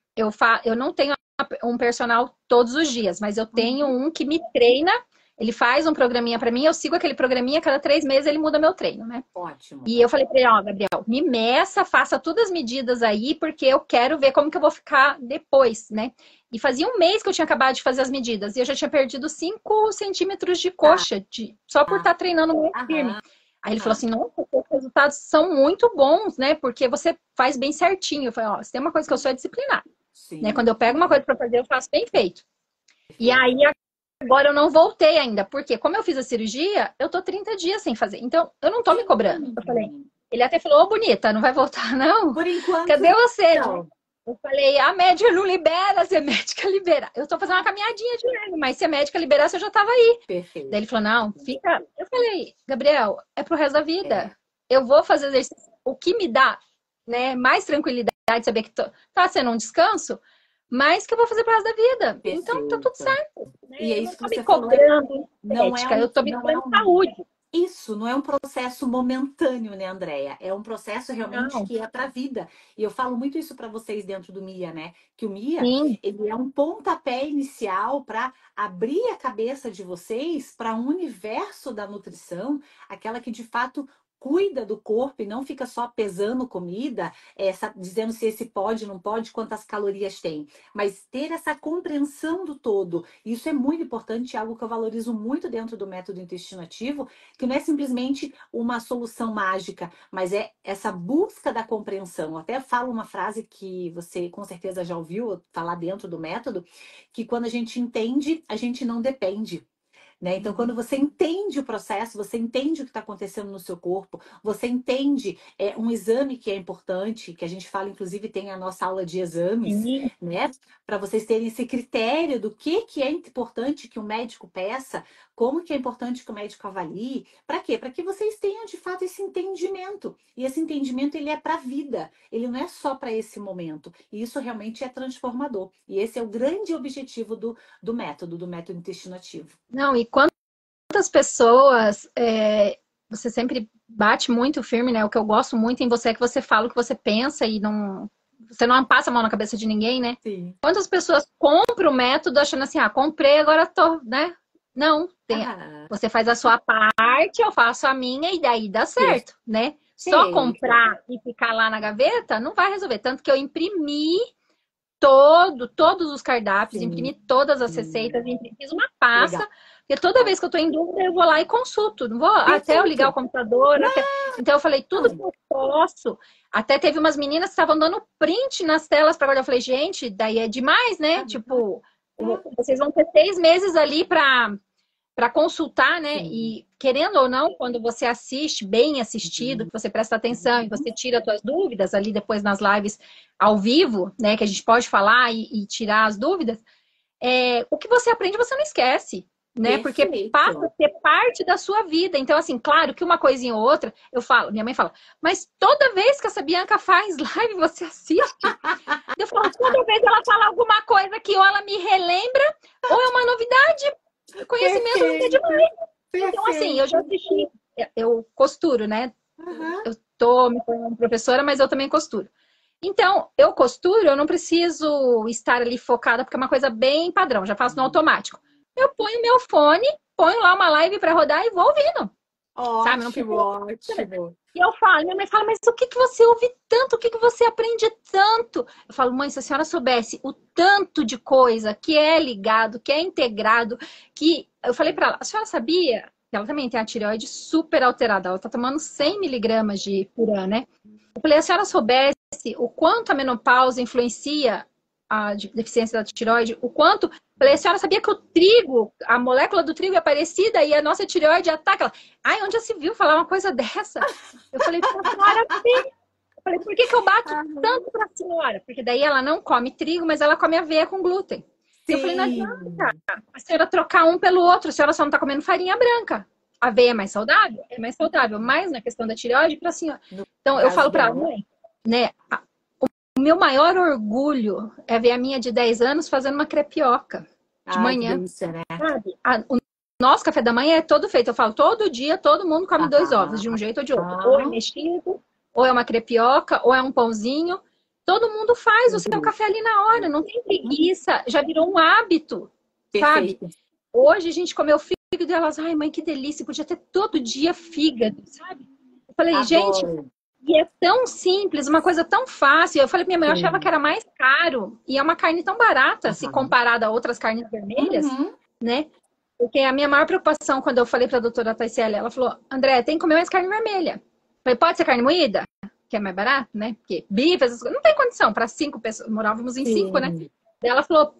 eu não tenho um personal todos os dias, mas eu tenho Uhum. um que me treina, ele faz um programinha para mim, eu sigo aquele programinha, cada 3 meses ele muda meu treino, né? Ótimo. E eu falei para ele, ó, Gabriel, me meça, faça todas as medidas aí, porque eu quero ver como que eu vou ficar depois, né? E fazia um mês que eu tinha acabado de fazer as medidas, e eu já tinha perdido 5 centímetros de Tá. coxa, só por estar treinando mais firme. Aham. Aí ele falou Aham. assim, nossa, os resultados são muito bons, né? Porque você faz bem certinho. Eu falei, ó, se tem uma coisa que eu sou é disciplinar, né? Quando Sim, eu pego uma sim. coisa para fazer, eu faço bem feito. E Perfeito. aí agora eu não voltei ainda, porque como eu fiz a cirurgia, eu tô 30 dias sem fazer. Então, eu não tô me cobrando. Eu falei, Sim. ele até falou, ô bonita, não vai voltar não? Por enquanto, Cadê você, né? não. Eu falei, a médica não libera, se a médica liberar. Eu tô fazendo uma caminhadinha de leve, mas se a médica liberasse, eu já tava aí. Daí ele Perfeito. falou, não, fica. Eu falei, Gabriel, é pro resto da É. vida. Eu vou fazer exercício. O que me dá, né, mais tranquilidade, saber que tá sendo um descanso, mas que eu vou fazer pro resto da vida. Então tá tudo Perfeito. certo. E Né? é Eu não isso que tô me você falou, é, cobrando não é estética, eu um, tô me não é cobrando um, saúde. isso não é um processo momentâneo, né, Andréia? É um processo realmente Não, que é para a vida. E eu falo muito isso para vocês dentro do MIA, né? Que o MIA, sim, ele é um pontapé inicial para abrir a cabeça de vocês para um universo da nutrição, aquela que de fato cuida do corpo e não fica só pesando comida, dizendo se esse pode, não pode, quantas calorias tem. Mas ter essa compreensão do todo, isso é muito importante, é algo que eu valorizo muito dentro do método intestino ativo, que não é simplesmente uma solução mágica, mas é essa busca da compreensão. Eu até falo uma frase que você com certeza já ouviu falar dentro do método, que quando a gente entende, a gente não depende. Né? Então, quando você entende o processo, você entende o que está acontecendo no seu corpo, você entende um exame que é importante, que a gente fala, inclusive, tem a nossa aula de exames, sim, né? Para vocês terem esse critério do que é importante que o médico peça, como que é importante que o médico avalie. Para quê? Para que vocês tenham de fato esse entendimento. E esse entendimento ele é para a vida, ele não é só para esse momento. E isso realmente é transformador. E esse é o grande objetivo do método intestino ativo. Não, e quantas pessoas você sempre bate muito firme, né? O que eu gosto muito em você é que você fala o que você pensa e você não passa a mão na cabeça de ninguém, né? Sim. Quantas pessoas compram o método achando assim, comprei, agora tô, né? Não, você faz a sua parte, eu faço a minha e daí dá certo, né? Só comprar e ficar lá na gaveta não vai resolver. Tanto que eu imprimi todos os cardápios, imprimi todas as receitas, fiz uma pasta. Legal. Porque toda vez que eu tô em dúvida, eu vou lá e consulto. Não vou até eu ligar o computador. Então eu falei, tudo que eu posso. Até teve umas meninas que estavam dando print nas telas para olhar. Eu falei, gente, daí é demais, né? Tipo, vocês vão ter 6 meses ali para consultar, né? Sim. E querendo ou não, quando você assiste, bem assistido, que você presta atenção e você tira as suas dúvidas ali depois nas lives ao vivo, né? Que a gente pode falar e tirar as dúvidas. O que você aprende, você não esquece, né? Perfeito. Porque passa a ser parte da sua vida. Então, assim, claro que uma coisinha ou outra, minha mãe fala, mas toda vez que essa Bianca faz live, você assiste? Eu falo, toda vez ela fala alguma coisa que ou ela me relembra, ou é uma novidade. Conhecimento não tem demais. Então, assim, eu já assisti, eu costuro, né? Eu tô me formando professora, mas eu também costuro. Então, eu costuro, eu não preciso estar ali focada, porque é uma coisa bem padrão, já faço no automático. Eu ponho meu fone, ponho lá uma live para rodar e vou ouvindo. Ótimo, ótimo. E eu falo, minha mãe fala, mas o que você ouve tanto? O que você aprende tanto? Eu falo, mãe, se a senhora soubesse o tanto de coisa que é ligado, que é integrado, que... Eu falei para ela, a senhora sabia que ela também tem a tireoide super alterada, ela tá tomando 100 miligramas por ano, né? Eu falei, a senhora soubesse o quanto a menopausa influencia a deficiência da tireoide, o quanto... Falei, a senhora sabia que o trigo, a molécula do trigo é parecida e a nossa tireoide ataca? Ela, onde já se viu falar uma coisa dessa? Eu falei, pra senhora ver. Eu falei, por que eu bato tanto pra senhora? Porque daí ela não come trigo, mas ela come aveia com glúten. Eu falei, não adianta a senhora trocar um pelo outro, a senhora só não tá comendo farinha branca. A aveia é mais saudável? É mais saudável, mas na questão da tireoide, pra senhora. Então, eu falo pra ela, mãe, né, o meu maior orgulho é ver a minha de 10 anos fazendo uma crepioca de manhã. Delícia, né? O nosso café da manhã é todo feito. Eu falo, todo dia, todo mundo come 2 ovos, de um jeito ou de outro. Ou é mexido, ou é uma crepioca, ou é um pãozinho. Todo mundo faz o seu café ali na hora, não tem preguiça. Já virou um hábito, sabe? Hoje a gente comeu fígado e elas, ai mãe, que delícia, podia ter todo dia fígado, sabe? Eu falei, gente... E é tão simples, uma coisa tão fácil. Eu falei pra minha mãe, eu achava que era mais caro. E é uma carne tão barata, se comparada a outras carnes vermelhas, né? Porque a minha maior preocupação, quando eu falei pra doutora Taiciele, ela falou, André, tem que comer mais carne vermelha. Eu falei, pode ser carne moída? Que é mais barato, né? Porque bife, essas coisas, não tem condição para 5 pessoas. Morávamos em 5, né? Daí ela falou,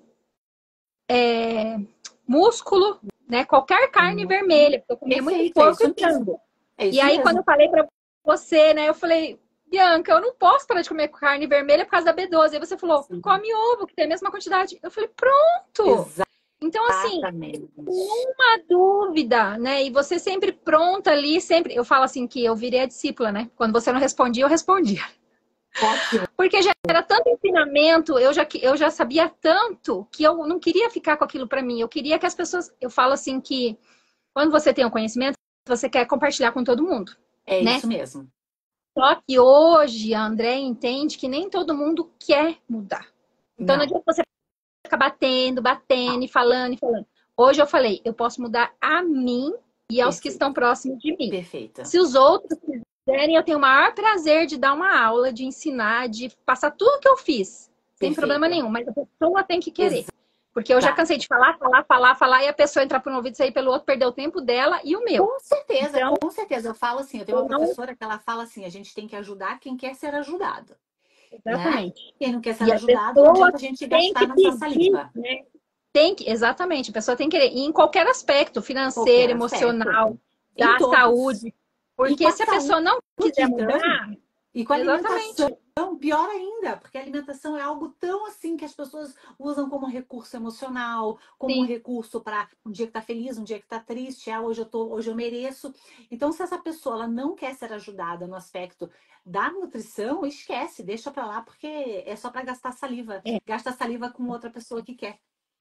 músculo, né? Qualquer carne vermelha. Porque eu comia muito porco e frango. E aí, quando eu falei pra você, né? Eu falei, Bianca, eu não posso parar de comer carne vermelha por causa da B12. Aí você falou, come ovo, que tem a mesma quantidade. Eu falei, pronto! Então, assim, uma dúvida, né? E você sempre pronta ali, sempre... Eu falo assim que eu virei a discípula, né? Quando você não respondia, eu respondia. Porque já era tanto ensinamento, eu já sabia tanto que eu não queria ficar com aquilo pra mim. Eu queria que as pessoas... Eu falo assim que quando você tem o conhecimento, você quer compartilhar com todo mundo. É né? isso mesmo. Só que hoje a André entende que nem todo mundo quer mudar. Então não adianta você ficar batendo e falando. Hoje eu falei, eu posso mudar a mim e aos que estão próximos de mim. Perfeito. Se os outros quiserem, eu tenho o maior prazer de dar uma aula, de ensinar, de passar tudo que eu fiz. Sem problema nenhum, mas a pessoa tem que querer. Porque eu já cansei de falar, e a pessoa entrar por um ouvido e sair pelo outro, perder o tempo dela e o meu. Com certeza, então, com certeza. Eu falo assim, eu tenho uma professora que ela fala assim, a gente tem que ajudar quem quer ser ajudado. Exatamente. Né? Quem não quer ser ajudado, não adianta a gente gastar nossa saliva. Né? Exatamente, a pessoa tem que querer. E em qualquer aspecto, financeiro, emocional, da saúde. Porque se a pessoa não quiser mudar... E com a alimentação. pior ainda, porque a alimentação é algo tão assim que as pessoas usam como recurso emocional, como um Sim. recurso para um dia que tá feliz, um dia que tá triste, hoje eu mereço. Então, se essa pessoa ela não quer ser ajudada no aspecto da nutrição, esquece, deixa para lá, porque é só para gastar saliva. É. Gasta saliva com outra pessoa que quer.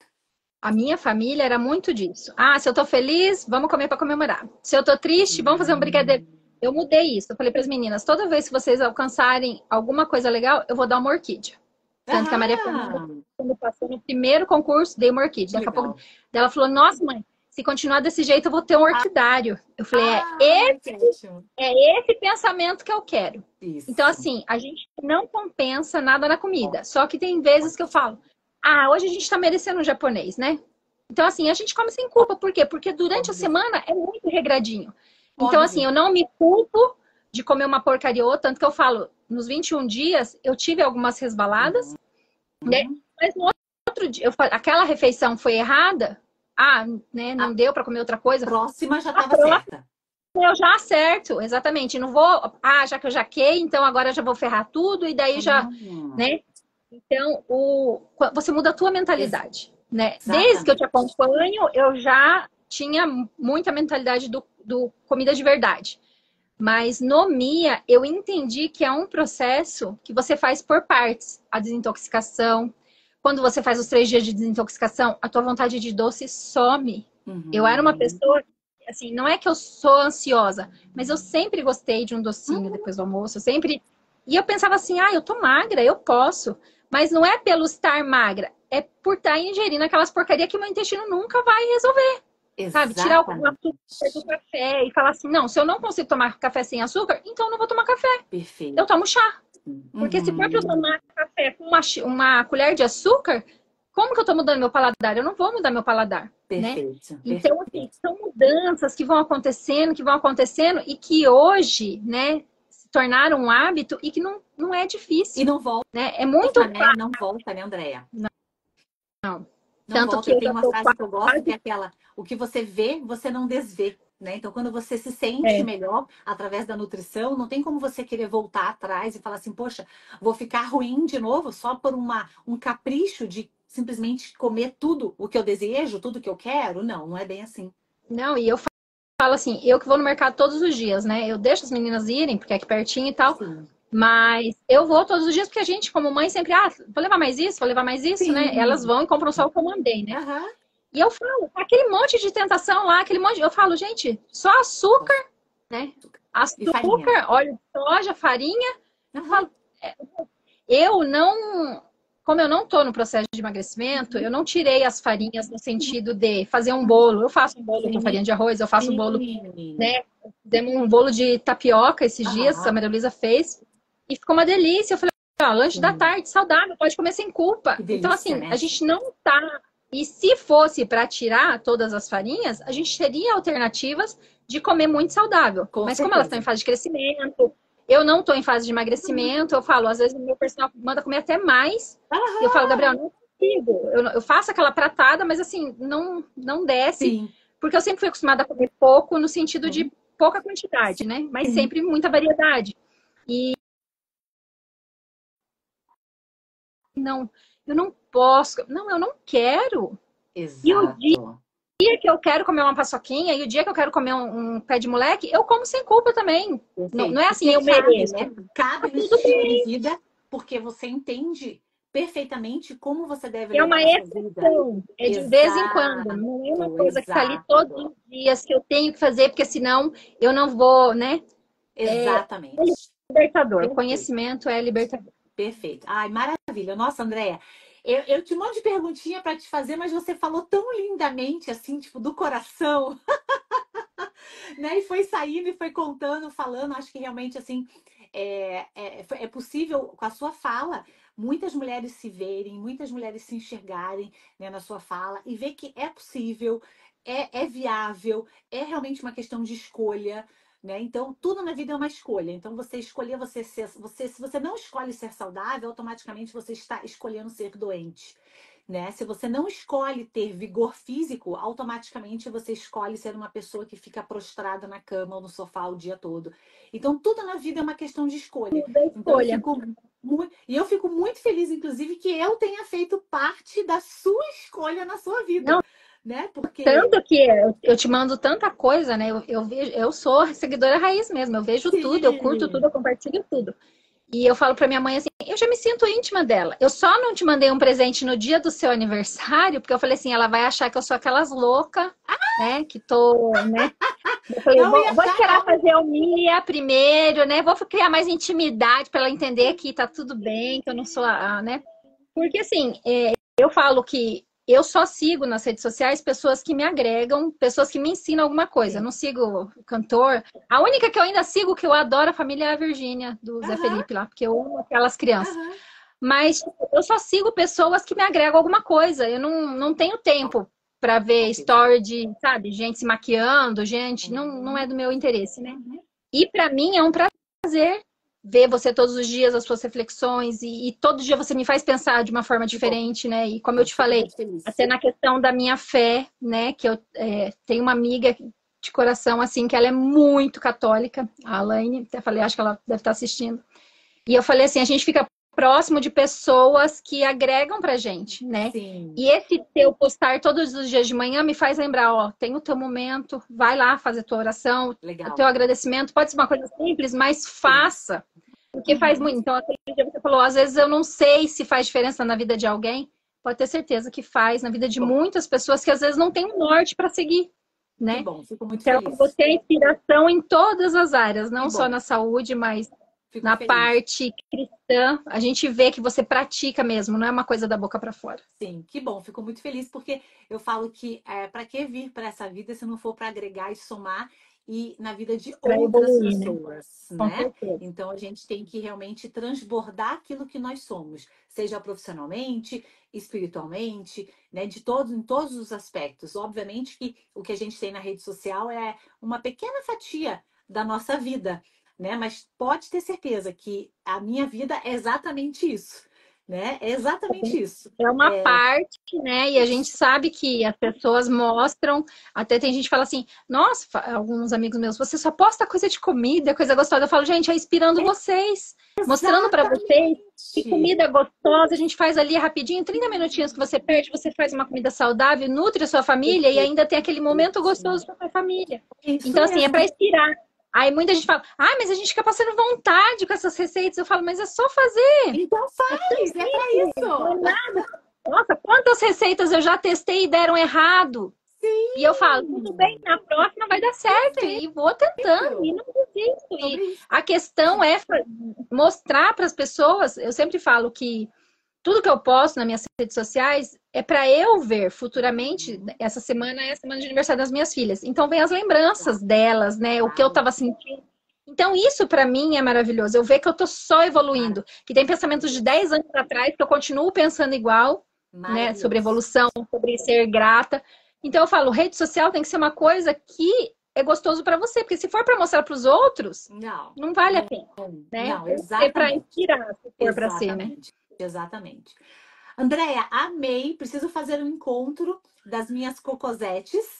A minha família era muito disso. Ah, se eu tô feliz, vamos comer para comemorar. Se eu tô triste, vamos fazer um brigadeiro. Eu mudei isso. Eu falei para as meninas, toda vez que vocês alcançarem alguma coisa legal, eu vou dar uma orquídea. Tanto que a Maria Fernanda, Ah, quando passou no primeiro concurso, dei uma orquídea. Daqui a pouco, legal. ela falou, nossa, mãe, se continuar desse jeito, eu vou ter um orquidário. Eu falei, Ah, que ótimo. é esse pensamento que eu quero. Então, Isso. assim, a gente não compensa nada na comida. Só que tem vezes que eu falo, ah, hoje a gente tá merecendo um japonês, né? Então, assim, a gente come sem culpa. Por quê? Porque durante a Óbvio. semana é muito regradinho. Então, assim, Óbvio. eu não me culpo de comer uma porcaria ou outra, tanto que eu falo, nos 21 dias, eu tive algumas resbaladas, né? Mas no outro dia, aquela refeição foi errada, ah, né, A não deu para comer outra coisa. próxima já A estava próxima certa. eu já acerto, exatamente. Não vou, ah, já que eu jaquei, então agora eu já vou ferrar tudo e daí já, né? Então, você muda a tua mentalidade, né? Desde que eu te Exatamente. acompanho, eu já tinha muita mentalidade do comida de verdade. Mas no MIA, eu entendi que é um processo que você faz por partes. A desintoxicação. Quando você faz os 3 dias de desintoxicação, a tua vontade de doce some. Eu era uma pessoa, assim, não é que eu sou ansiosa, mas eu sempre gostei de um docinho depois do almoço. Eu sempre. E eu pensava assim, ah, eu tô magra, eu posso. Mas não é pelo estar magra, é por estar ingerindo aquelas porcarias que meu intestino nunca vai resolver. Sabe? Tirar o Exatamente. açúcar do café e falar assim, não, se eu não consigo tomar café sem açúcar, então eu não vou tomar café. Eu Perfeito. tomo chá. Porque se for para eu Uhum. tomar café com uma colher de açúcar, como que eu tô mudando meu paladar? Eu não vou mudar meu paladar, né? Perfeito. Então, assim, Perfeito. são mudanças que vão acontecendo e que hoje, né, se tornaram um hábito e que não é E difícil, não volta, né? É muito né? Não volta, né, Andréia? fácil. Não Tanto volta. que Eu eu tenho já uma tô frase que eu gosto, que é quase. aquela: o que você vê, você não desvê. Né? Então, quando você se sente É, melhor através da nutrição, não tem como você querer voltar atrás e falar assim, poxa, vou ficar ruim de novo só por um capricho de simplesmente comer tudo o que eu desejo, tudo que eu quero. Não, não é bem assim. não, e eu falo assim, eu que vou no mercado todos os dias, né? Eu deixo as meninas irem, porque é aqui pertinho e tal. Sim. Mas eu vou todos os dias porque a gente, como mãe, sempre, ah, vou levar mais isso, vou levar mais isso, né? Elas Sim. vão e compram só o que eu mandei, né? Aham. E eu falo, aquele monte de tentação lá, aquele monte, eu falo, gente, só açúcar, né? E farinha. Açúcar, óleo de soja, farinha. Eu Aham. falo, eu não, como eu não tô no processo de emagrecimento, eu não tirei as farinhas no sentido de fazer um bolo. Eu faço um bolo com Sim. farinha de arroz, eu faço um bolo, Sim. né? Fizemos um bolo de tapioca esses dias, a Aham. Maria Luísa fez, e ficou uma delícia. Eu falei, ó, lanche da Sim. tarde, saudável, pode comer sem culpa. Que Então, delícia, assim, a né? gente não tá. E se fosse para tirar todas as farinhas, a gente teria alternativas de comer muito saudável. Com Mas como elas estão em certeza. fase de crescimento, eu não estou em fase de emagrecimento, eu falo, às vezes o meu personal manda comer até mais. E eu falo, Gabriel, Aham. não consigo. Eu faço aquela pratada, mas assim, não desce, Sim. porque eu sempre fui acostumada a comer pouco no sentido de pouca quantidade, né? Mas Sim. sempre muita variedade. E não, eu não posso, não, eu não quero. E o Exato. dia que eu quero comer uma paçoquinha e o dia que eu quero comer um pé de moleque, eu como sem culpa também. Não, não Perfeito. é assim, Porque eu cabe, mereço. né? Tá Cabe no tudo estilo de bem. vida, porque você entende perfeitamente como você deve É uma levar a sua vida. exceção. É de vez em quando. Não é uma Exato, coisa que tá ali todos exato. os dias que eu tenho que fazer, porque senão eu não vou, né? É Exatamente. libertador. O Perfeito. conhecimento é libertador. Perfeito. Ai, maravilha. Nossa, Andréia, eu tinha um monte de perguntinha para te fazer, mas você falou tão lindamente, assim, tipo, do coração, né? E foi saindo e foi contando, falando. Acho que realmente, assim, é possível, com a sua fala, muitas mulheres se verem, muitas mulheres se enxergarem, né, na sua fala e ver que é possível, é viável, é realmente uma questão de escolha. Né? Então, tudo na vida é uma escolha. Então, você escolher se você não escolhe ser saudável, automaticamente você está escolhendo ser doente. Né? Se você não escolhe ter vigor físico, automaticamente você escolhe ser uma pessoa que fica prostrada na cama ou no sofá o dia todo. Então, tudo na vida é uma questão de escolha. Tudo é Então, escolha. E eu fico muito feliz, inclusive, que eu tenha feito parte da sua escolha na sua vida, Não, né? Porque, tanto que eu te mando tanta coisa, né? Eu vejo, eu sou seguidora raiz mesmo, eu vejo tudo, eu curto tudo, sim, eu compartilho tudo. E eu falo pra minha mãe assim, eu já me sinto íntima dela. Eu só não te mandei um presente no dia do seu aniversário, porque eu falei assim, ela vai achar que eu sou aquelas loucas, né? Que tô, né? Eu falei, não ia vou achar, esperar não. fazer o Mia primeiro, né? Vou criar mais intimidade para ela entender que tá tudo bem, que eu não sou né? Porque assim, eu falo que eu só sigo nas redes sociais pessoas que me agregam, pessoas que me ensinam alguma coisa. Eu Sim. não sigo o cantor. A única que eu ainda sigo, que eu adoro a família é a Virgínia, do Zé Aham, Felipe lá, porque eu amo aquelas crianças. aham. Mas eu só sigo pessoas que me agregam alguma coisa. Eu não tenho tempo para ver Ok. story de, sabe, gente se maquiando, gente, não é Uhum, do meu interesse, né? uhum. E para mim é um prazer ver você todos os dias, as suas reflexões, e todo dia você me faz pensar de uma forma Que bom. diferente, né? E como eu Eu te fico falei, muito feliz. até na questão da minha fé, né? Que eu tenho uma amiga de coração, assim, que ela é muito católica, a Alaine, até falei, acho que ela deve estar assistindo. E eu falei assim, a gente fica próximo de pessoas que agregam pra gente, né? Sim, E esse teu postar todos os dias de manhã me faz lembrar, ó, tem o teu momento, vai lá fazer tua oração, o teu legal. agradecimento, pode ser uma coisa simples, mas Sim. faça, porque faz Uhum. muito. Então, aquele dia você falou, às vezes eu não sei se faz diferença na vida de alguém, pode ter certeza que faz na vida de Bom, muitas pessoas que às vezes não tem um norte para seguir, que né? bom. Fico muito Então, feliz. você é inspiração em todas as áreas, Que não só bom. na saúde, mas Fico na feliz. parte cristã, a gente vê que você pratica mesmo, não é uma coisa da boca para fora. Sim, que bom. Fico muito feliz porque eu falo que para que vir para essa vida se não for para agregar e somar e na vida de Para outras evoluir, né? pessoas, Com né? certeza. Então a gente tem que realmente transbordar aquilo que nós somos, seja profissionalmente, espiritualmente, né? Em todos os aspectos. Obviamente que o que a gente tem na rede social é uma pequena fatia da nossa vida, né? Mas pode ter certeza que a minha vida é exatamente isso, né? É exatamente isso. É uma É, parte, né? E a gente isso. sabe que as pessoas mostram, até tem gente que fala assim, nossa, alguns amigos meus, você só posta coisa de comida, coisa gostosa. Eu falo, gente, é inspirando vocês, mostrando para vocês que Exatamente. comida gostosa a gente faz ali rapidinho, 30 minutinhos que você perde, você faz uma comida saudável, nutre a sua família e Perfeito. ainda tem aquele momento gostoso para a sua família. Isso Então, assim, é para mesmo. inspirar. Aí muita gente fala, ah, mas a gente fica passando vontade com essas receitas. Eu falo, mas é só fazer. Então É tão faz, é para simples, não é isso. nada. Nossa, quantas receitas eu já testei e deram errado. E eu falo, tudo bem, Sim. na próxima vai dar certo. Perfeito. E vou tentando, e não desisto. E Sobre isso. a questão é mostrar para as pessoas, eu sempre falo que tudo que eu posto nas minhas redes sociais é para eu ver futuramente. Uhum. Essa semana é a semana de aniversário das minhas filhas. Então vem as lembranças Tá. delas, né? O que eu Uau. estava sentindo. Então isso para mim é maravilhoso. Eu ver que eu tô só evoluindo, que tem pensamentos de Maravilhoso. 10 anos atrás que eu continuo pensando igual, né, sobre Maravilhoso. evolução, sobre ser grata. Então eu falo, rede social tem que ser uma coisa que é gostoso para você, porque se for para mostrar para os outros, Não, não vale a não, pena, né? não, Tem que ser para exatamente. inspirar, se for para ser, né? Exatamente. Exatamente. Andréia, amei. Preciso fazer um encontro das minhas cocosetes,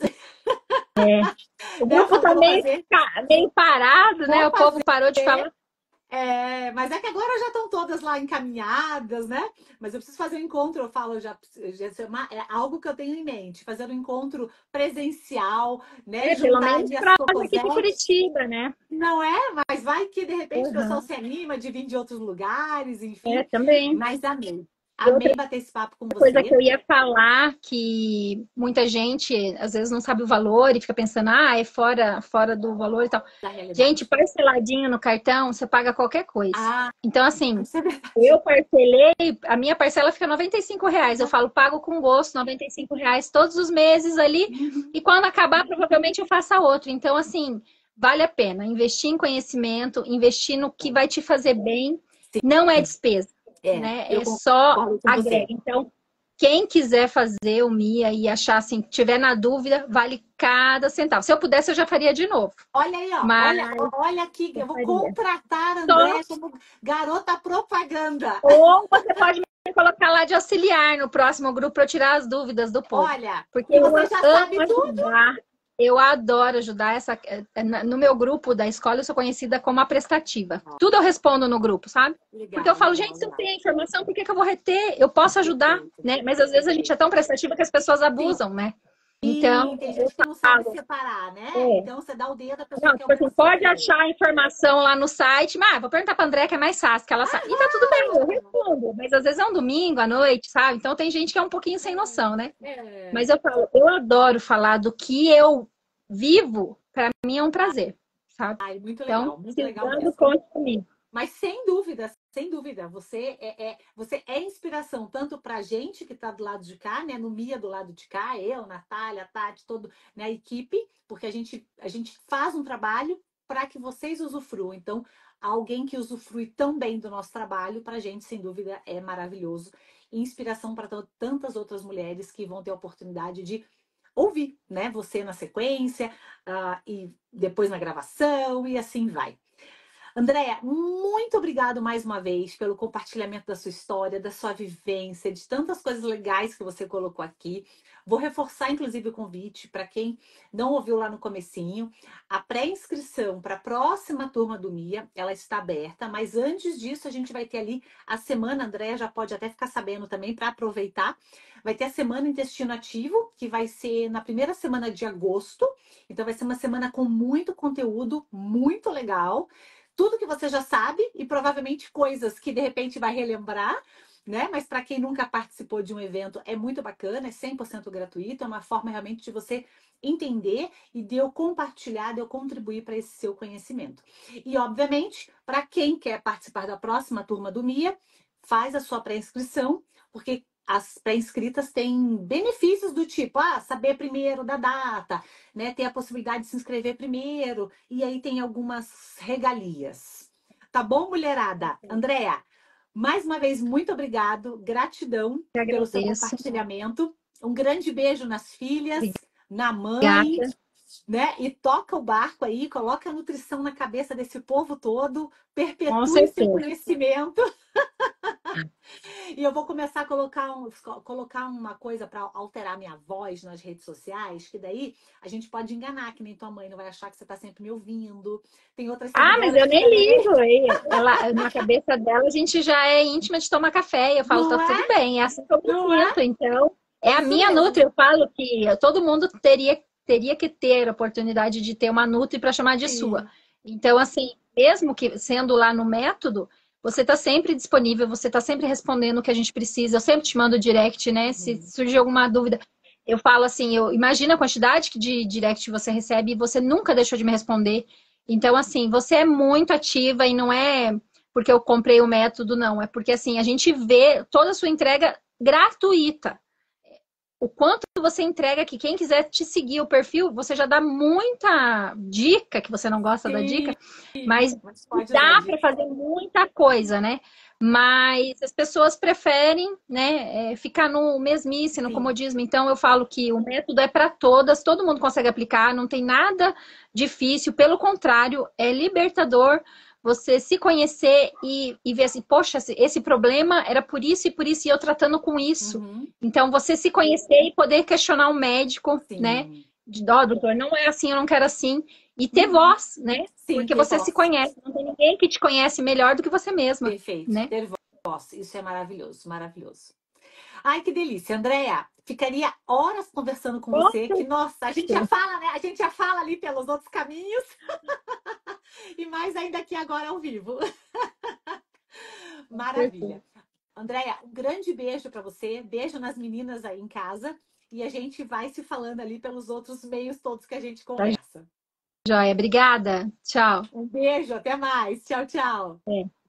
O né? grupo tá Vou fazer, meio parado, né? vou O povo fazer. parou de falar. Mas é que agora já estão todas lá encaminhadas, né? Mas eu preciso fazer um encontro, eu falo, é algo que eu tenho em mente, fazer um encontro presencial, né? Pelo Juntar menos ali as para aqui de cocosetes. Curitiba, né? Não é? Mas vai que de repente o pessoal Uhum. se anima de vir de outros lugares, É, enfim. também. Mas amei. E outra Amei bater esse papo com coisa que você. eu ia falar, que muita gente às vezes não sabe o valor e fica pensando, ah, é fora do valor e tal. Da Gente, realidade. parceladinho no cartão, você paga qualquer coisa. Ah, Então, assim, isso é verdade. eu parcelei, a minha parcela fica R$ 95. Eu falo, pago com gosto, R$ 95 todos os meses ali. Uhum. E quando acabar, provavelmente eu faça outro. Então, assim, vale a pena investir em conhecimento, investir no que vai te fazer bem. Não é despesa, né? Eu É só concordo com agrega. você. Então, quem quiser fazer o MIA e achar assim, tiver na dúvida, vale cada centavo. Se eu pudesse, eu já faria de novo. Olha aí, ó. Mas Olha aqui, eu eu vou faria. contratar a Só Andréia como garota propaganda. ou você pode me colocar lá de auxiliar no próximo grupo para eu tirar as dúvidas do povo. Olha, Porque e eu você já amo sabe tudo. ajudar. Eu adoro ajudar no meu grupo da escola, eu sou conhecida como a prestativa. Tudo eu respondo no grupo, sabe? Porque eu Legal, falo, legal, gente, se eu legal. tenho a informação, por que que eu vou reter? Eu posso ajudar, Perfeito, né? Mas às vezes a gente é tão prestativa que as pessoas sim. abusam, né? E Então, tem eu gente que não sabe falo, separar, né? é, Então você dá o dedo, a pessoa não, quer tipo ouvir assim, o pode seu. achar a informação lá no site, mas vou perguntar pra André que é mais fácil, que ela sabe. E tá tudo bem, eu respondo. Mas às vezes é um domingo à noite, sabe? Então tem gente que é um pouquinho sem noção, né? É. Mas eu falo, eu adoro falar do que eu vivo, para mim é um prazer, sabe? Ai, Então, muito legal precisando, mesmo. conte comigo. Mas sem dúvida, você é inspiração tanto para a gente que está do lado de cá, né? No Mia do lado de cá, eu, Natália, Tati, todo, né, a equipe, porque a gente faz um trabalho para que vocês usufruam. Então, alguém que usufrui tão bem do nosso trabalho, para a gente, sem dúvida, é maravilhoso. E inspiração para tantas outras mulheres que vão ter a oportunidade de ouvir, né? Você na sequência, e depois na gravação, e assim vai. Andréia, muito obrigado mais uma vez pelo compartilhamento da sua história, da sua vivência, de tantas coisas legais que você colocou aqui. Vou reforçar, inclusive, o convite para quem não ouviu lá no comecinho. A pré-inscrição para a próxima turma do MIA, ela está aberta, mas antes disso a gente vai ter ali a semana, a Andréia já pode até ficar sabendo também para aproveitar. Vai ter a semana Intestino Ativo, que vai ser na primeira semana de agosto. Então vai ser uma semana com muito conteúdo, muito legal, tudo que você já sabe e provavelmente coisas que de repente vai relembrar, né? Mas para quem nunca participou de um evento, é muito bacana, é 100% gratuito, é uma forma realmente de você entender e de eu compartilhar, de eu contribuir para esse seu conhecimento. E, obviamente, para quem quer participar da próxima turma do MIA, faz a sua pré-inscrição, porque as pré-inscritas têm benefícios do tipo, saber primeiro da data, né? Ter a possibilidade de se inscrever primeiro, e aí tem algumas regalias. Tá bom, mulherada? Andréa, mais uma vez, muito obrigado, gratidão Eu pelo seu agradeço. compartilhamento. Um grande beijo nas filhas, na mãe, Obrigada. né? E toca o barco aí, coloca a nutrição na cabeça desse povo todo, Com perpetue esse certeza. conhecimento. E eu vou começar a colocar uma coisa para alterar minha voz nas redes sociais, que daí a gente pode enganar, que nem tua mãe não vai achar que você está sempre me ouvindo. Tem outras Ah, mas seguidoras eu que nem também. ligo. Ela, na cabeça dela, a gente já é íntima de tomar café. E eu falo, Não tá tudo é? bem, é assim que eu me Não é? sinto. Então, é a Isso minha Nutri. mesmo. Eu falo que todo mundo teria que ter a oportunidade de ter uma Nutri para chamar de sua. Sim, Então, assim, mesmo que sendo lá no método, você está sempre disponível, você está sempre respondendo o que a gente precisa. Eu sempre te mando direct, né? Se uhum, surgir alguma dúvida, eu falo assim, eu imagino a quantidade de direct você recebe e você nunca deixou de me responder. Então, assim, você é muito ativa e não é porque eu comprei o método, não. É porque, assim, a gente vê toda a sua entrega gratuita. O quanto você entrega que quem quiser te seguir o perfil, você já dá muita dica, que você não gosta da sim, dica, mas mas pode usar dá para dica. fazer muita coisa, né? Mas as pessoas preferem, né, ficar no mesmice, no Sim, comodismo. Então eu falo que o método é para todas, todo mundo consegue aplicar, não tem nada difícil, pelo contrário, é libertador você se conhecer e ver assim, poxa, esse problema era por isso, e eu tratando com isso. uhum, Então, você se conhecer e poder questionar o médico, né? sim, De, ó, doutor, não é assim, eu não quero assim. E ter uhum, voz, né? sim, Porque ter você se voz. conhece. Não tem ninguém que te conhece melhor do que você mesma, Perfeito, né? ter voz. Isso é maravilhoso, maravilhoso. Ai, que delícia. Andréia, ficaria horas conversando com Com você, que, nossa, a gente já certeza. fala, né? A gente já fala ali pelos outros caminhos, e mais ainda aqui agora ao vivo. Com certeza. Maravilha. Andréia, um grande beijo para você, beijo nas meninas aí em casa, e a gente vai se falando ali pelos outros meios todos que a gente Tá conversa. joia. Obrigada. Tchau. Um beijo, até mais. Tchau, tchau. É.